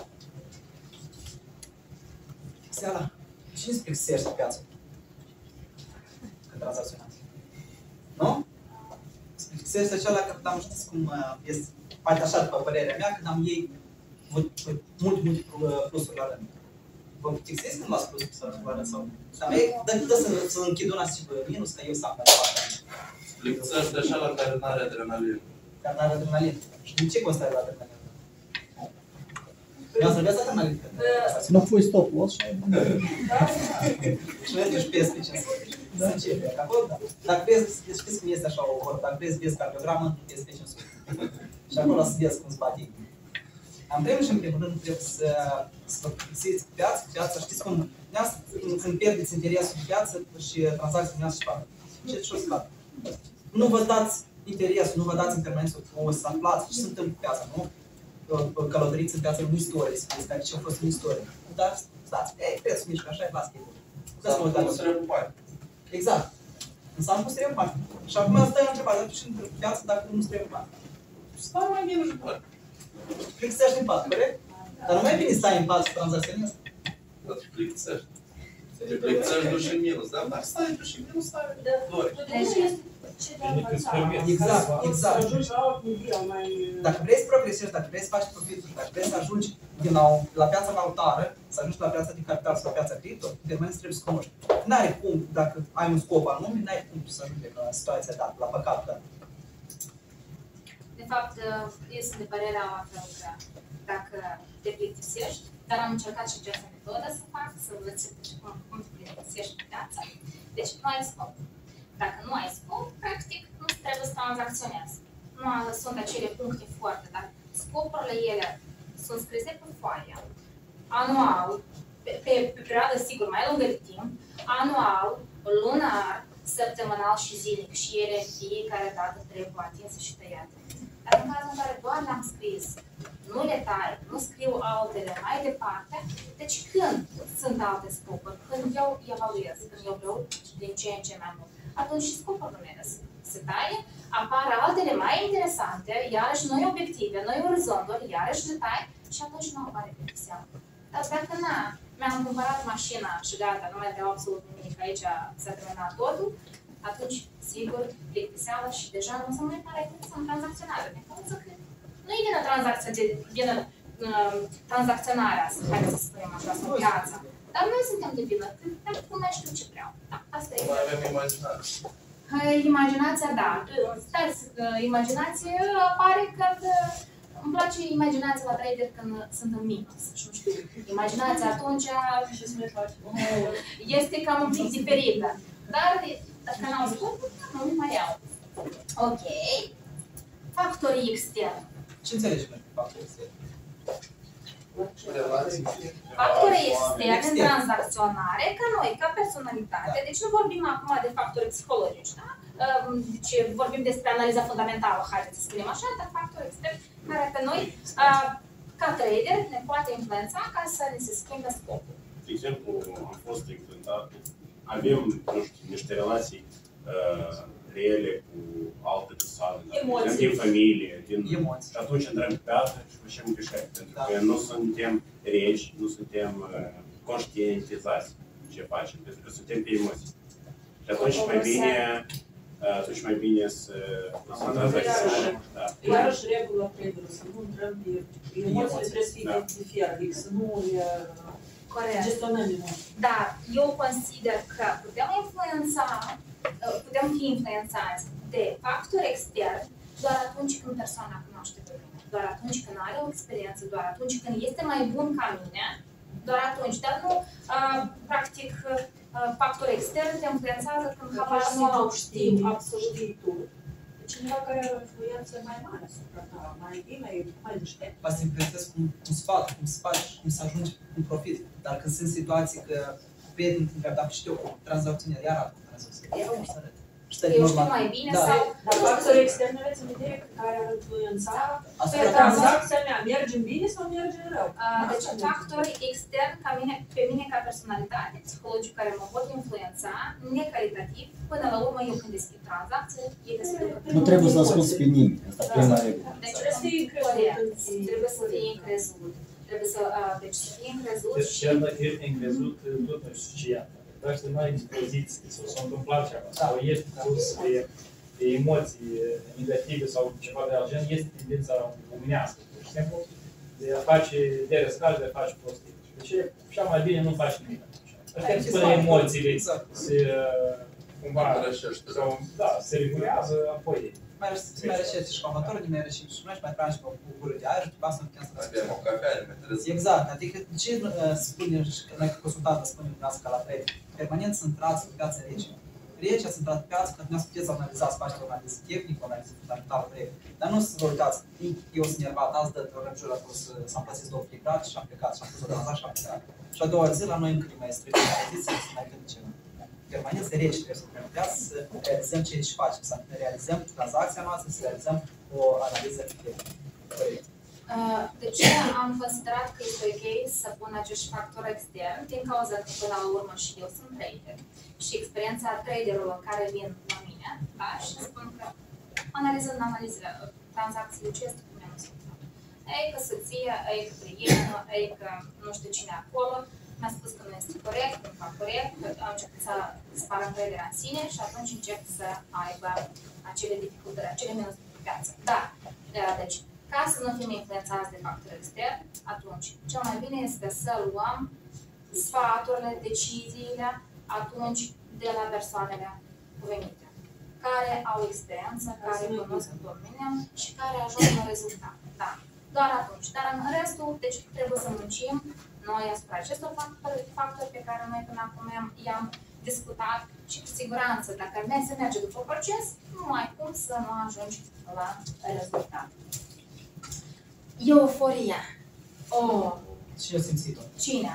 Seara, cine îți plictisește piața? Când tranzacționați? Nu? Îți plictisește acela când am, știți cum este, poate așa după părerea mea, când am ei mult plusuri la rând. Vă plictisesc când luați plusuri la rând sau? Dar dă să închid una și minus, că eu să am mai departe. Plictisește așa la care n-are adrenalină. Care n-are adrenalină. Și din ce constă la adrenalină? Eu să vezi analitică. Nu pui stop-loss și ai... Și mergi și peste 500. Să începe acolo, da. Dacă vezi, știți cum este așa o vorbă, dacă vezi cardiogramă, vezi pe 500. Și acolo să vezi cum se bate. În primul și în primul rând trebuie să găsiți piața, știți cum, când pierdeți interesul de piață și tranzacțiile noastre și fac. Ce o să fac? Nu vă dați interesul, nu vă dați intervenția o să aflați ce se întâmplă pe piață, nu? Călătoriți în piață, nu istorie, să vedeți ce a fost în istorie. Dar stați, prețul mișcă, așa e, las că e bun. Puteți să mă uitați. Exact. Înseamnă că trebuie în parte. Și acum asta e întrebarea, dar și în piață dacă nu trebuie în parte. Stai mai bine și bani. Plictisești în pat, corect? Dar nu mai bine stai în pat și tranzacționezi? Nu te plictisești. Te plictisești duși în minus, dar dacă stai duși în minus, stai dorești. Exact, exact. Dacă vrei să progresezi, dacă vrei să faci profituri, dacă vrei să ajungi la piața lautară, să ajungi la piața de capital sau la piața cripto, termenii trebuie să cunoști. N-are cum, dacă ai un scop anume, n-ai cum să ajungi la situația dată, la păcat dată. De fapt, eu sunt de părerea că dacă te plictisești, dar am încercat și această metodă să fac, să văd cum te plictisești pe piață. Deci nu ai scop. Dacă nu ai scop, practic, nu trebuie să tranzacționezi. Nu sunt acele puncte foarte, dar scopurile ele sunt scrise pe foaie, anual, pe perioadă, sigur, mai lungă de timp, anual, lunar, săptămânal și zilnic și ele fiecare dată trebuie atinse și tăiate. Dar în cazul în care doar le-am scris, nu le tai, nu scriu altele mai departe, deci când sunt alte scopuri, când eu evaluez, când eu vreau din ce în ce mai mult, atunci și scopurile mele se taie, apar altele mai interesante, iarăși noi obiective, noi orizonturi, iarăși le tai și atunci nu apare plictiseală. Dar dacă mi-am cumpărat mașina și gata, nu mai vreau absolut nimic, aici s-a terminat totul, atunci, sigur, plictiseală și deja nu se mai pare interesant tranzacționarea. Din cauza că nu e din tranzacționarea, haideți să spunem așa, sau piața. Dar noi suntem de vină, pentru că nu mai știu ce vreau. Da, asta e. Mai avem imaginație. Imaginația, da. Imaginația apare când îmi place imaginația la trader când sunt în minus. Și nu știu, imaginația atunci este cam un pic diferită. Dar dacă n-au scop, nu mai iau. Ok. Factorii externi. Ce înțelegi prin factorii externi? Factorii externi în tranzacționare, ca noi, ca personalitate. Deci nu vorbim acum de factori psihologici, da? Deci vorbim despre analiza fundamentală, haideți să spunem așa, dar factori externi care pe noi, ca trader, ne poate influența ca să ne se schimbe scopul. De exemplu, am fost influențat, avem, nu știu, niște relații reale cu alte persoane, din familie, și atunci intrăm pe piață și facem greșeli, pentru că nu suntem regi, nu suntem conștientizați ce facem, pentru că suntem pe emoții. Și atunci mai bine să tranzacționăm. Iarăși regula traderului, să nu intrăm pe emoțiile, trebuie să fie de fier, adică să nu le gestionăm emoții. Dar eu consider că putem fi influențați de factori externi doar atunci când persoana cunoaște pe mine, doar atunci când are o experiență, doar atunci când este mai bun ca mine, doar atunci. Dar nu, practic, factori externi te influențează când habar nu au știu absolut tu. Cineva care are o influență mai mare asupra ta, mai bine, mai deștept. Poate să influențezi cum să faci, cum să ajungi în profit. Dar când sunt situații că prietenii te întreabă, dacă știu cum tranzacționez, iar acum tranzacționez, iar cum să arăt. Eu știu mai bine sau... Dar factorii externi aveți în idee care ar influența pe tranzacția mea, merge bine sau merge rău? Deci factorii externi pe mine ca personalitate psihologică care mă pot influența necalitativ, până la urmă eu când deschid tranzacție, ele se ducă. Nu trebuie să asculți pe nimeni, asta e prima regulă. Deci trebuie să fie încrezut. Trebuie să fie încrezut. Deci chiar dacă ești încrezut, tot nu știu ce iată. Dacă să nu ai dispoziții sau s-a întâmplat ceva, sau ești pus de emoții negative sau ceva de alt gen, este tendința omenească, pur și simplu, de a face derescaj, de a face prostii. Deci cea mai bine nu faci nimic. Aștepți până emoțiile se cumva se regulează, apoi mai reșeți și calmatorul, mai reșeți și mai tragi pe gură de aer și după asta putem să Avem o cafea, mai trebuie. Exact, adică ce spune, noi ca consultantă spunem dumneavoastră ca la trader, permanent să intrați pe piața rece. Rece ați intrat pe piață, că dumneavoastră puteți analiza, să faceți o analiză tehnică, o analiză fundamentală pe rece. Dar nu să vă uitați, eu sunt nervat, azi de o râmjură a fost, s-am plăsit 2 fligrate și am plecat și am pus o tranzacție și am plecat. Și a doua zi la noi încă nu mai este să mai gândim ceva. Permanent să rece trebuie să punem piață, să realizăm ce facem, să realizăm tranzacția noastră, să realizăm o analiză tehnică. De ce am considerat că este ok să pun acești factori externi? Din cauza că până la urmă și eu sunt trader și experiența traderilor care vin la mine, da? Și spun că analizând analizele, tranzacțiile, ce este cu minus. Ei că soție, ei că prietenă, ei că nu știu cine acolo, mi-a spus că nu este corect, nu fac corect, că am început să dispară încrederea în sine și atunci încep să aibă acele dificultăți, acele minus pe piață. Da, deci, ca să nu fim influențați de factori externi, atunci cel mai bine este să luăm sfaturile, deciziile atunci de la persoanele cuvenite, care au experiență, care cunosc domeniul și care ajung la rezultat. Da, doar atunci. Dar în restul, deci trebuie să muncim noi asupra acestor factori pe care noi până acum i-am discutat și cu siguranță, dacă se merge după proces, nu ai cum să nu ajungi la rezultat. Euforia. Oh. Cine a simțit-o? Cine?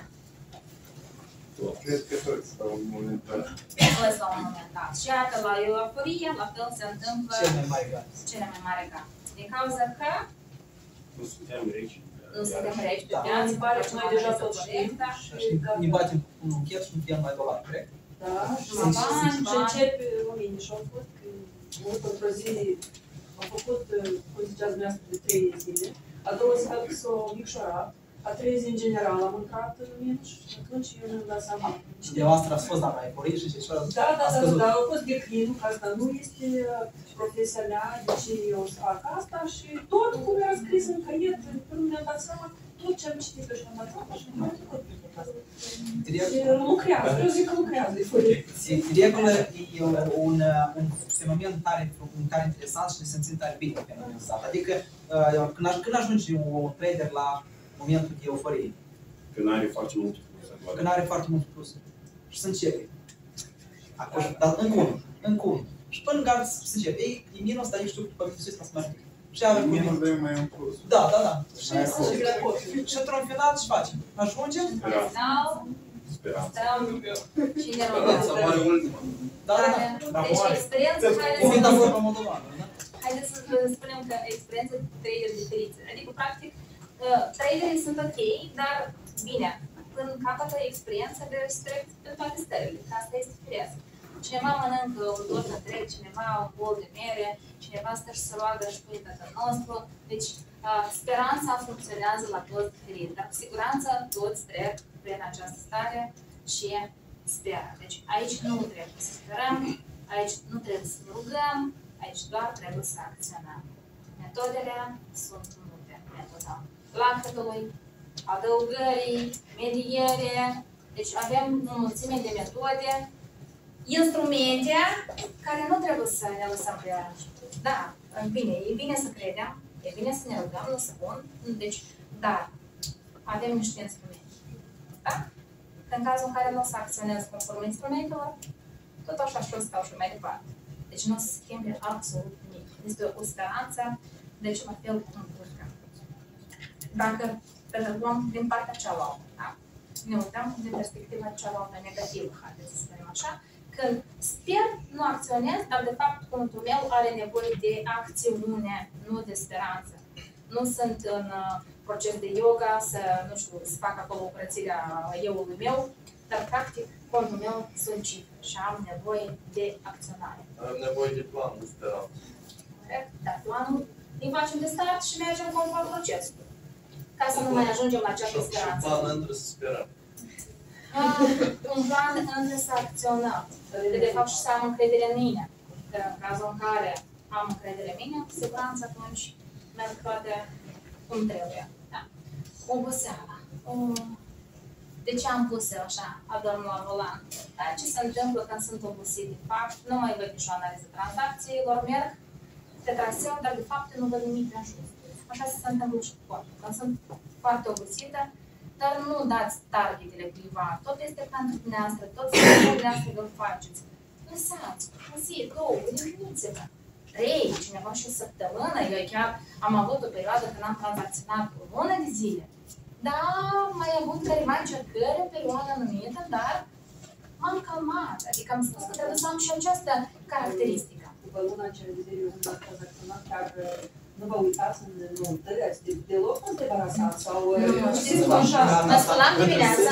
Cred că toți la un moment dat. Toți la un moment dat. Și iată, la euforie, la fel se întâmplă cele mai mari gard. Din cauza că nu suntem reci. Nu suntem reci pe Da, piață. îmi pare că noi deja tot știm. Și ne batem cu un chet și nu pierdem mai dolari, corect? Da, și începe oamenii și au fost că într-o zi am făcut, cum ziceați dumneavoastră, de 3 zile, a doua zi a s-o micșorat, a 3 zi în general am intrat în minus și atunci eu mi-am dat seama. Și de voastră ați fost la euforie și ce Da, a fost declinul, că asta nu este profesia mea, deci eu fac asta și tot cum era scris în caiet, până mi-am dat seama, tot ce am citit și am dat seama și mi-am trecut pe tot asta. Lucrează, eu zic că lucrează euforie. Regulă e un fenomen tare interesant și ne simțim tare bine pe fenomenul ăsta. Adică când ajunge un trader la momentul de euforie? Când are foarte mult plus. Când are foarte mult plus. Și să începe. Dar încă unul. Și până gard să începe. E minus, dar eu știu că pe minusul ăsta să merg. Și avem minus, dar eu mai am plus. Da. Și într-un final ce facem? Ajungem? Speram. Și ne rugăm. Da. Deci experiența, haideți să spunem că experiența de trader diferită. Adică, practic, traderii sunt ok, dar bine, când capătă experiență, de respect pe toate stările, că asta este firesc. Cineva mănâncă un dor întreg, cineva un bol de mere, cineva stă și se roagă și pune Tatăl nostru. Deci, speranța funcționează la toți diferit, dar cu siguranță toți trec prin această stare și speră. Deci, aici nu trebuie să sperăm, aici nu trebuie să ne rugăm, aici doar trebuie să acționăm. Metodele sunt multe. Metoda lachetului, adăugării, mediere. Deci avem o mulțime de metode, instrumente care nu trebuie să ne lăsăm pe ele. Da, bine, e bine să credem, e bine să ne rugăm, nu spun. Deci, dar avem niște instrumente. Da? Că în cazul în care nu o să acționez conform instrumentelor, tot așa și o să stau și mai departe. Deci nu o să schimbe absolut nimic. Este o speranță, deci la fel cum lucrăm. Dacă predăvăm din partea cealaltă, da? Ne uităm din perspectiva cealaltă negativă, haideți să spunem așa, când sper, nu acționez, dar de fapt cuvântul meu are nevoie de acțiune, nu de speranță. Nu sunt în proces de yoga, nu știu, să fac acolo curățirea eu-ului meu, dar practic contul meu sunt cifre și am nevoie de acționare. Am nevoie de plan, de speranță. Corect, dar planul îl facem de start și mergem conform procesului. Ca să nu mai ajungem la această speranță. Și plan între să sperăm. Un plan între să acționăm. De fapt și să am încredere în mine. Că în cazul în care am încredere în mine, cu siguranță atunci merg toate cum trebuie. Da? Oboseala. De ce am pus eu așa, adorm la volan? Dar ce se întâmplă când sunt obosit de fapt? Nu mai văd nicio analiză tranzacțiilor, merg pe traseu, dar de fapt nu văd nimic prea jos. Așa se întâmplă și cu corpul. Când sunt foarte obosită, dar nu dați targetele cuiva. Tot este pentru dumneavoastră, tot este dumneavoastră că îl faceți. Lăsați, o zi, două, gândiți-vă. 3, cineva și o săptămână. Eu chiar am avut o perioadă când am tranzacționat o lună de zile. Da, mai avut careva încercări în perioada anumită, dar m-am calmat. Adică am spus că trebuie să am și această caracteristică. După luna cele de zile, unul a tranzacționat, chiar nu vă uitați în noutări, ați deloc nu te barasați sau... Nu, știți cum așa? Mă sculam dimineața.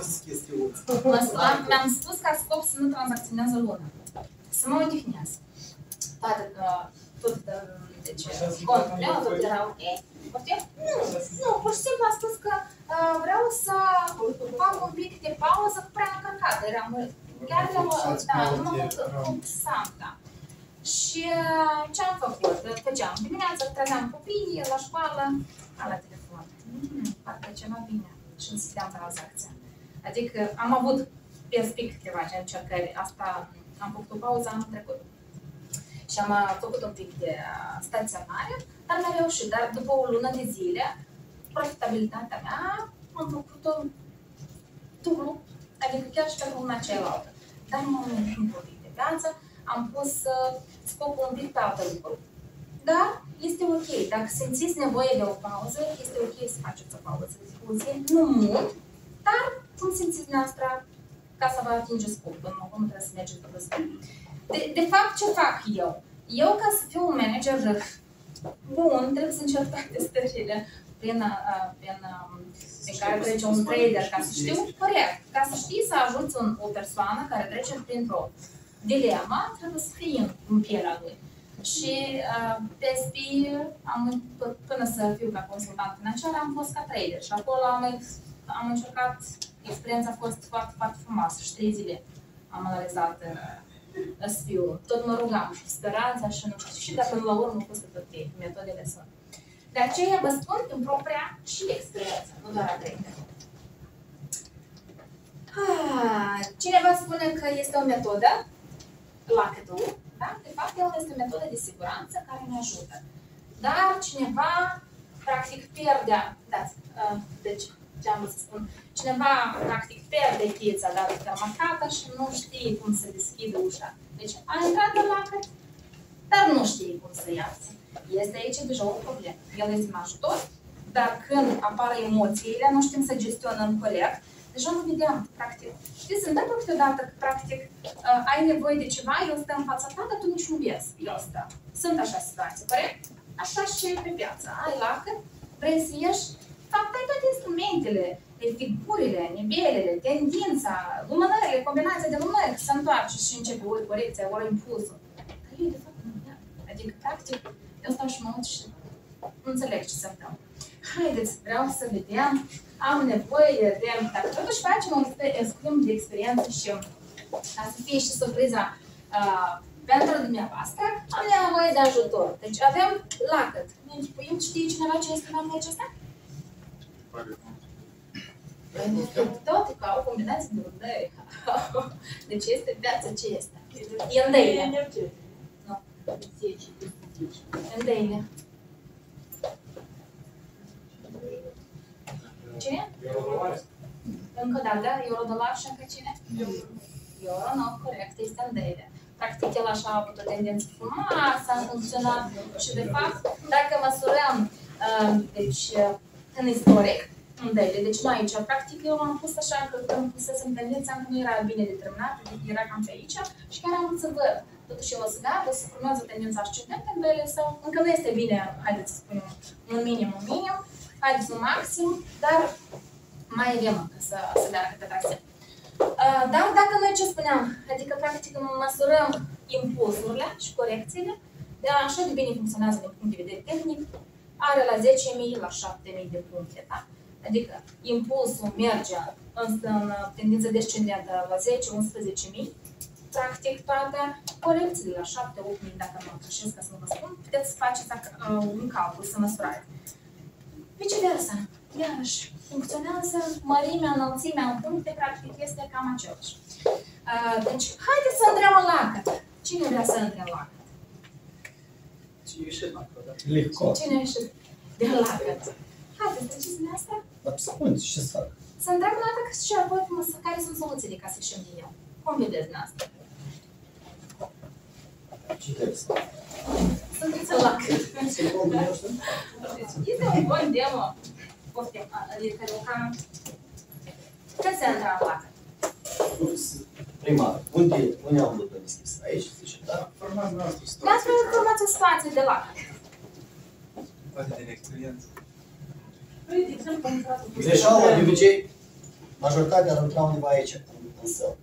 Mi-am spus ca scop să nu tranzacționează luna. Să mă odihnează. Toate, tot, deci, contul meu, tot era ok. Poftim? Nu, pur și simplu am spus că vreau să fac un pic de pauză prea încărcată. Eram chiar la nu mă focusam, da. Și ce am făcut? Făceam dimineața, trezeam copiii la școală, la telefon. Parcă ceva bine și însideam tranzacția. Adică am avut perspectiva de încercări. Asta am făcut o pauză anul trecut. Și am făcut un pic de staționare, dar mi-a reușit. Dar după o lună de zile, profitabilitatea mea am făcut-o dublu, adică chiar și pentru una cealaltă. Dar m-am întâlnit un pic de viață, am pus scopul un pic pe altă lucru. Dar este ok, dacă simțiți nevoie de o pauză, este ok să faceți o pauză de discuție, nu mult, dar cum simțiți dumneavoastră ca să vă atingeți scopul, nu trebuie să mergeți după scop. De fapt, ce fac eu? Eu, ca să fiu un manager bun, trebuie să încerc toate stările prin care trece un trader, ca să știu corect. Ca să știi să ajuți o persoană care trece printr-o dilemă, trebuie să fii în pielea lui. Și pe SP, până să fiu ca consultant financiar, am fost ca trader și acolo am încercat, experiența a fost foarte, foarte frumoasă și 3 zile am analizat SP-ul. Tot mă rugam și speranța și nu știu și dacă la urmă a fost tot ok, metodele sunt. De aceea vă spun în propria și experiență, nu doar a trader. Cineva spune că este o metodă, Luckett-ul, da? De fapt, el este o metodă de siguranță care ne ajută. Dar cineva, practic, pierdea, deci, ce am să spun, cineva, practic, pierde cheța dată fermacată și nu știe cum să deschide ușa. Deci, a intrat în Luckett, dar nu știe cum să iasă. Este aici deja o problemă. El este un ajutor, dar când apar emoțiile, nu știm să gestionăm corect, deja nu vedem, practic. Știi, se întâmplă câteodată că, practic, ai nevoie de ceva, el stă în fața ta, dar tu nici nu vezi. El stă. Sunt așa situații, corect? Așa și pe piață. Ai Luckett, vrei să ieși, fapt, ai toate instrumentele, figurile, nivelele, tendința, lumânările, combinația de lumânări, se întoarce și începe ori corecția, ori impulsul. Dar eu, de fapt, nu vreau. Adică, practic, eu stau și mă uit și nu înțeleg ce se întâmplă. Haideți, vreau să vedem, am nevoie de... Dacă totuși facem un schimb de experiență și ca să fie și surpriza pentru dumneavoastră, am nevoie de ajutor. Deci avem Luckett. Ne închipuim, știe cineva ce instrument e acesta? Toate ca o combinație de lumânări. Deci este viața ce este? E în daily. Nu. În daily. Cine? Încă da, Eurodolar și încă cine? Euro, nu, corect, este în daily. Practic, el așa a avut o tendință frumoasă, a funcționat și, de fapt, dacă măsurăm, deci, în istoric, în daily, deci nu aici, practic, eu am pus așa, că când pusesem tendința, nu era bine determinată, adică era cam pe aici și chiar am să văd. Totuși, el o să gadă, o să urmează tendința ascendentă în daily sau încă nu este bine, haideți să spunem, un minim, haideți un maxim, dar mai avem încă să meargă pe traseu. Dar dacă noi ce spuneam, adică practic măsurăm impulsurile și corecțiile, așa de bine funcționează din punct de vedere tehnic, are la 10.000 la 7.000 de puncte, da? Adică impulsul merge în tendință descendentă la 10-11.000, practic toate corecțiile la 7-8.000, dacă nu greșesc, ca să nu vă spun, puteți să faceți un calcul, să măsurați. Viceversa, iarăși, funcționează mărimea, înălțimea în puncte, practic este cam același. Deci, haideți să intrăm în Luckett. Cine vrea să intre în Luckett? Și ieșit macro, da? Lehco. Cine a ieșit de lacăt? Haideți, treceți în asta. Dar spune, ce să fac? Să întreb o dată și apoi care sunt soluțiile ca să ieșim din el. Cum vedeți din asta? Ce trebuie să fac? Să intrați în lacăt. Este un bun demo. Poftim, adică cam... Când se intra în lacăt? Primar, unde am văzut deschis? Aici, zice, da? Formați noastră Dați o informație situație de lacăt. Poate din experiență. Păi, de exemplu, am intrat în Greșeala, de obicei, majoritatea ar intra undeva aici, în săl.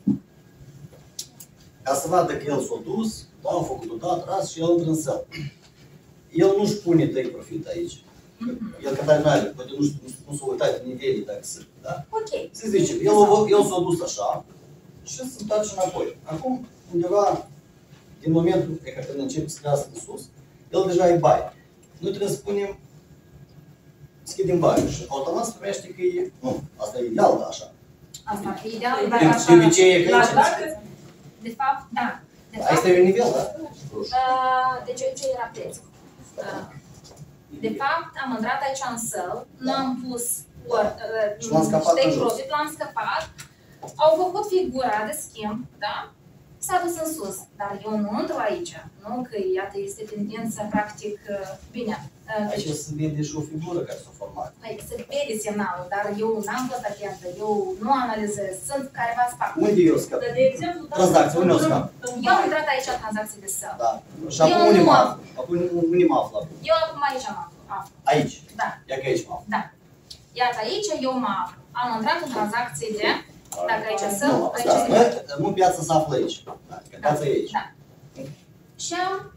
Ca să vadă că el s-a dus, da, a făcut o dată, ras și el intră în săl. El nu-și pune take profit aici. El că n-are, poate nu s-a uitat în nivelii dacă sunt, da? Ok. Se zice, el s-a dus așa și se întoarce înapoi. Acum, undeva, din momentul pe care când începe să crească în sus, el deja e baie. Noi trebuie să spunem, schidem baie și automat se primește că e, nu, asta e ideal, da, așa. Asta ar fi ideal, dar De așa... obicei e că aici. De fapt, da. Asta e un nivel, da? Deci aici era prețul. De fapt, am intrat aici în săl, nu am pus și l-am scăpat în jos. L-am scăpat, au făcut figura de schimb, da? S-a dus în sus, dar eu nu intru aici, nu? Că iată este tendința, practic, bine. Aici se vede și o figură care s-a format. Păi, se vede semnalul, dar eu n-am fost atentă, eu nu analizez, sunt careva spate. Unde eu scap? De exemplu, tranzacție, unde eu scap? Eu am intrat aici în tranzacții de săl. Da. Și acum unde mă aflu? Acum unde mă aflu? Eu acum aici mă aflu. Aici? Da. Ia că aici mă aflu. Da. Iată, aici eu mă aflu. Am intrat în tranzacții de... Dacă aici săl, aici... Nu, piața se află aici. Da, că piața e aici. Da. Și am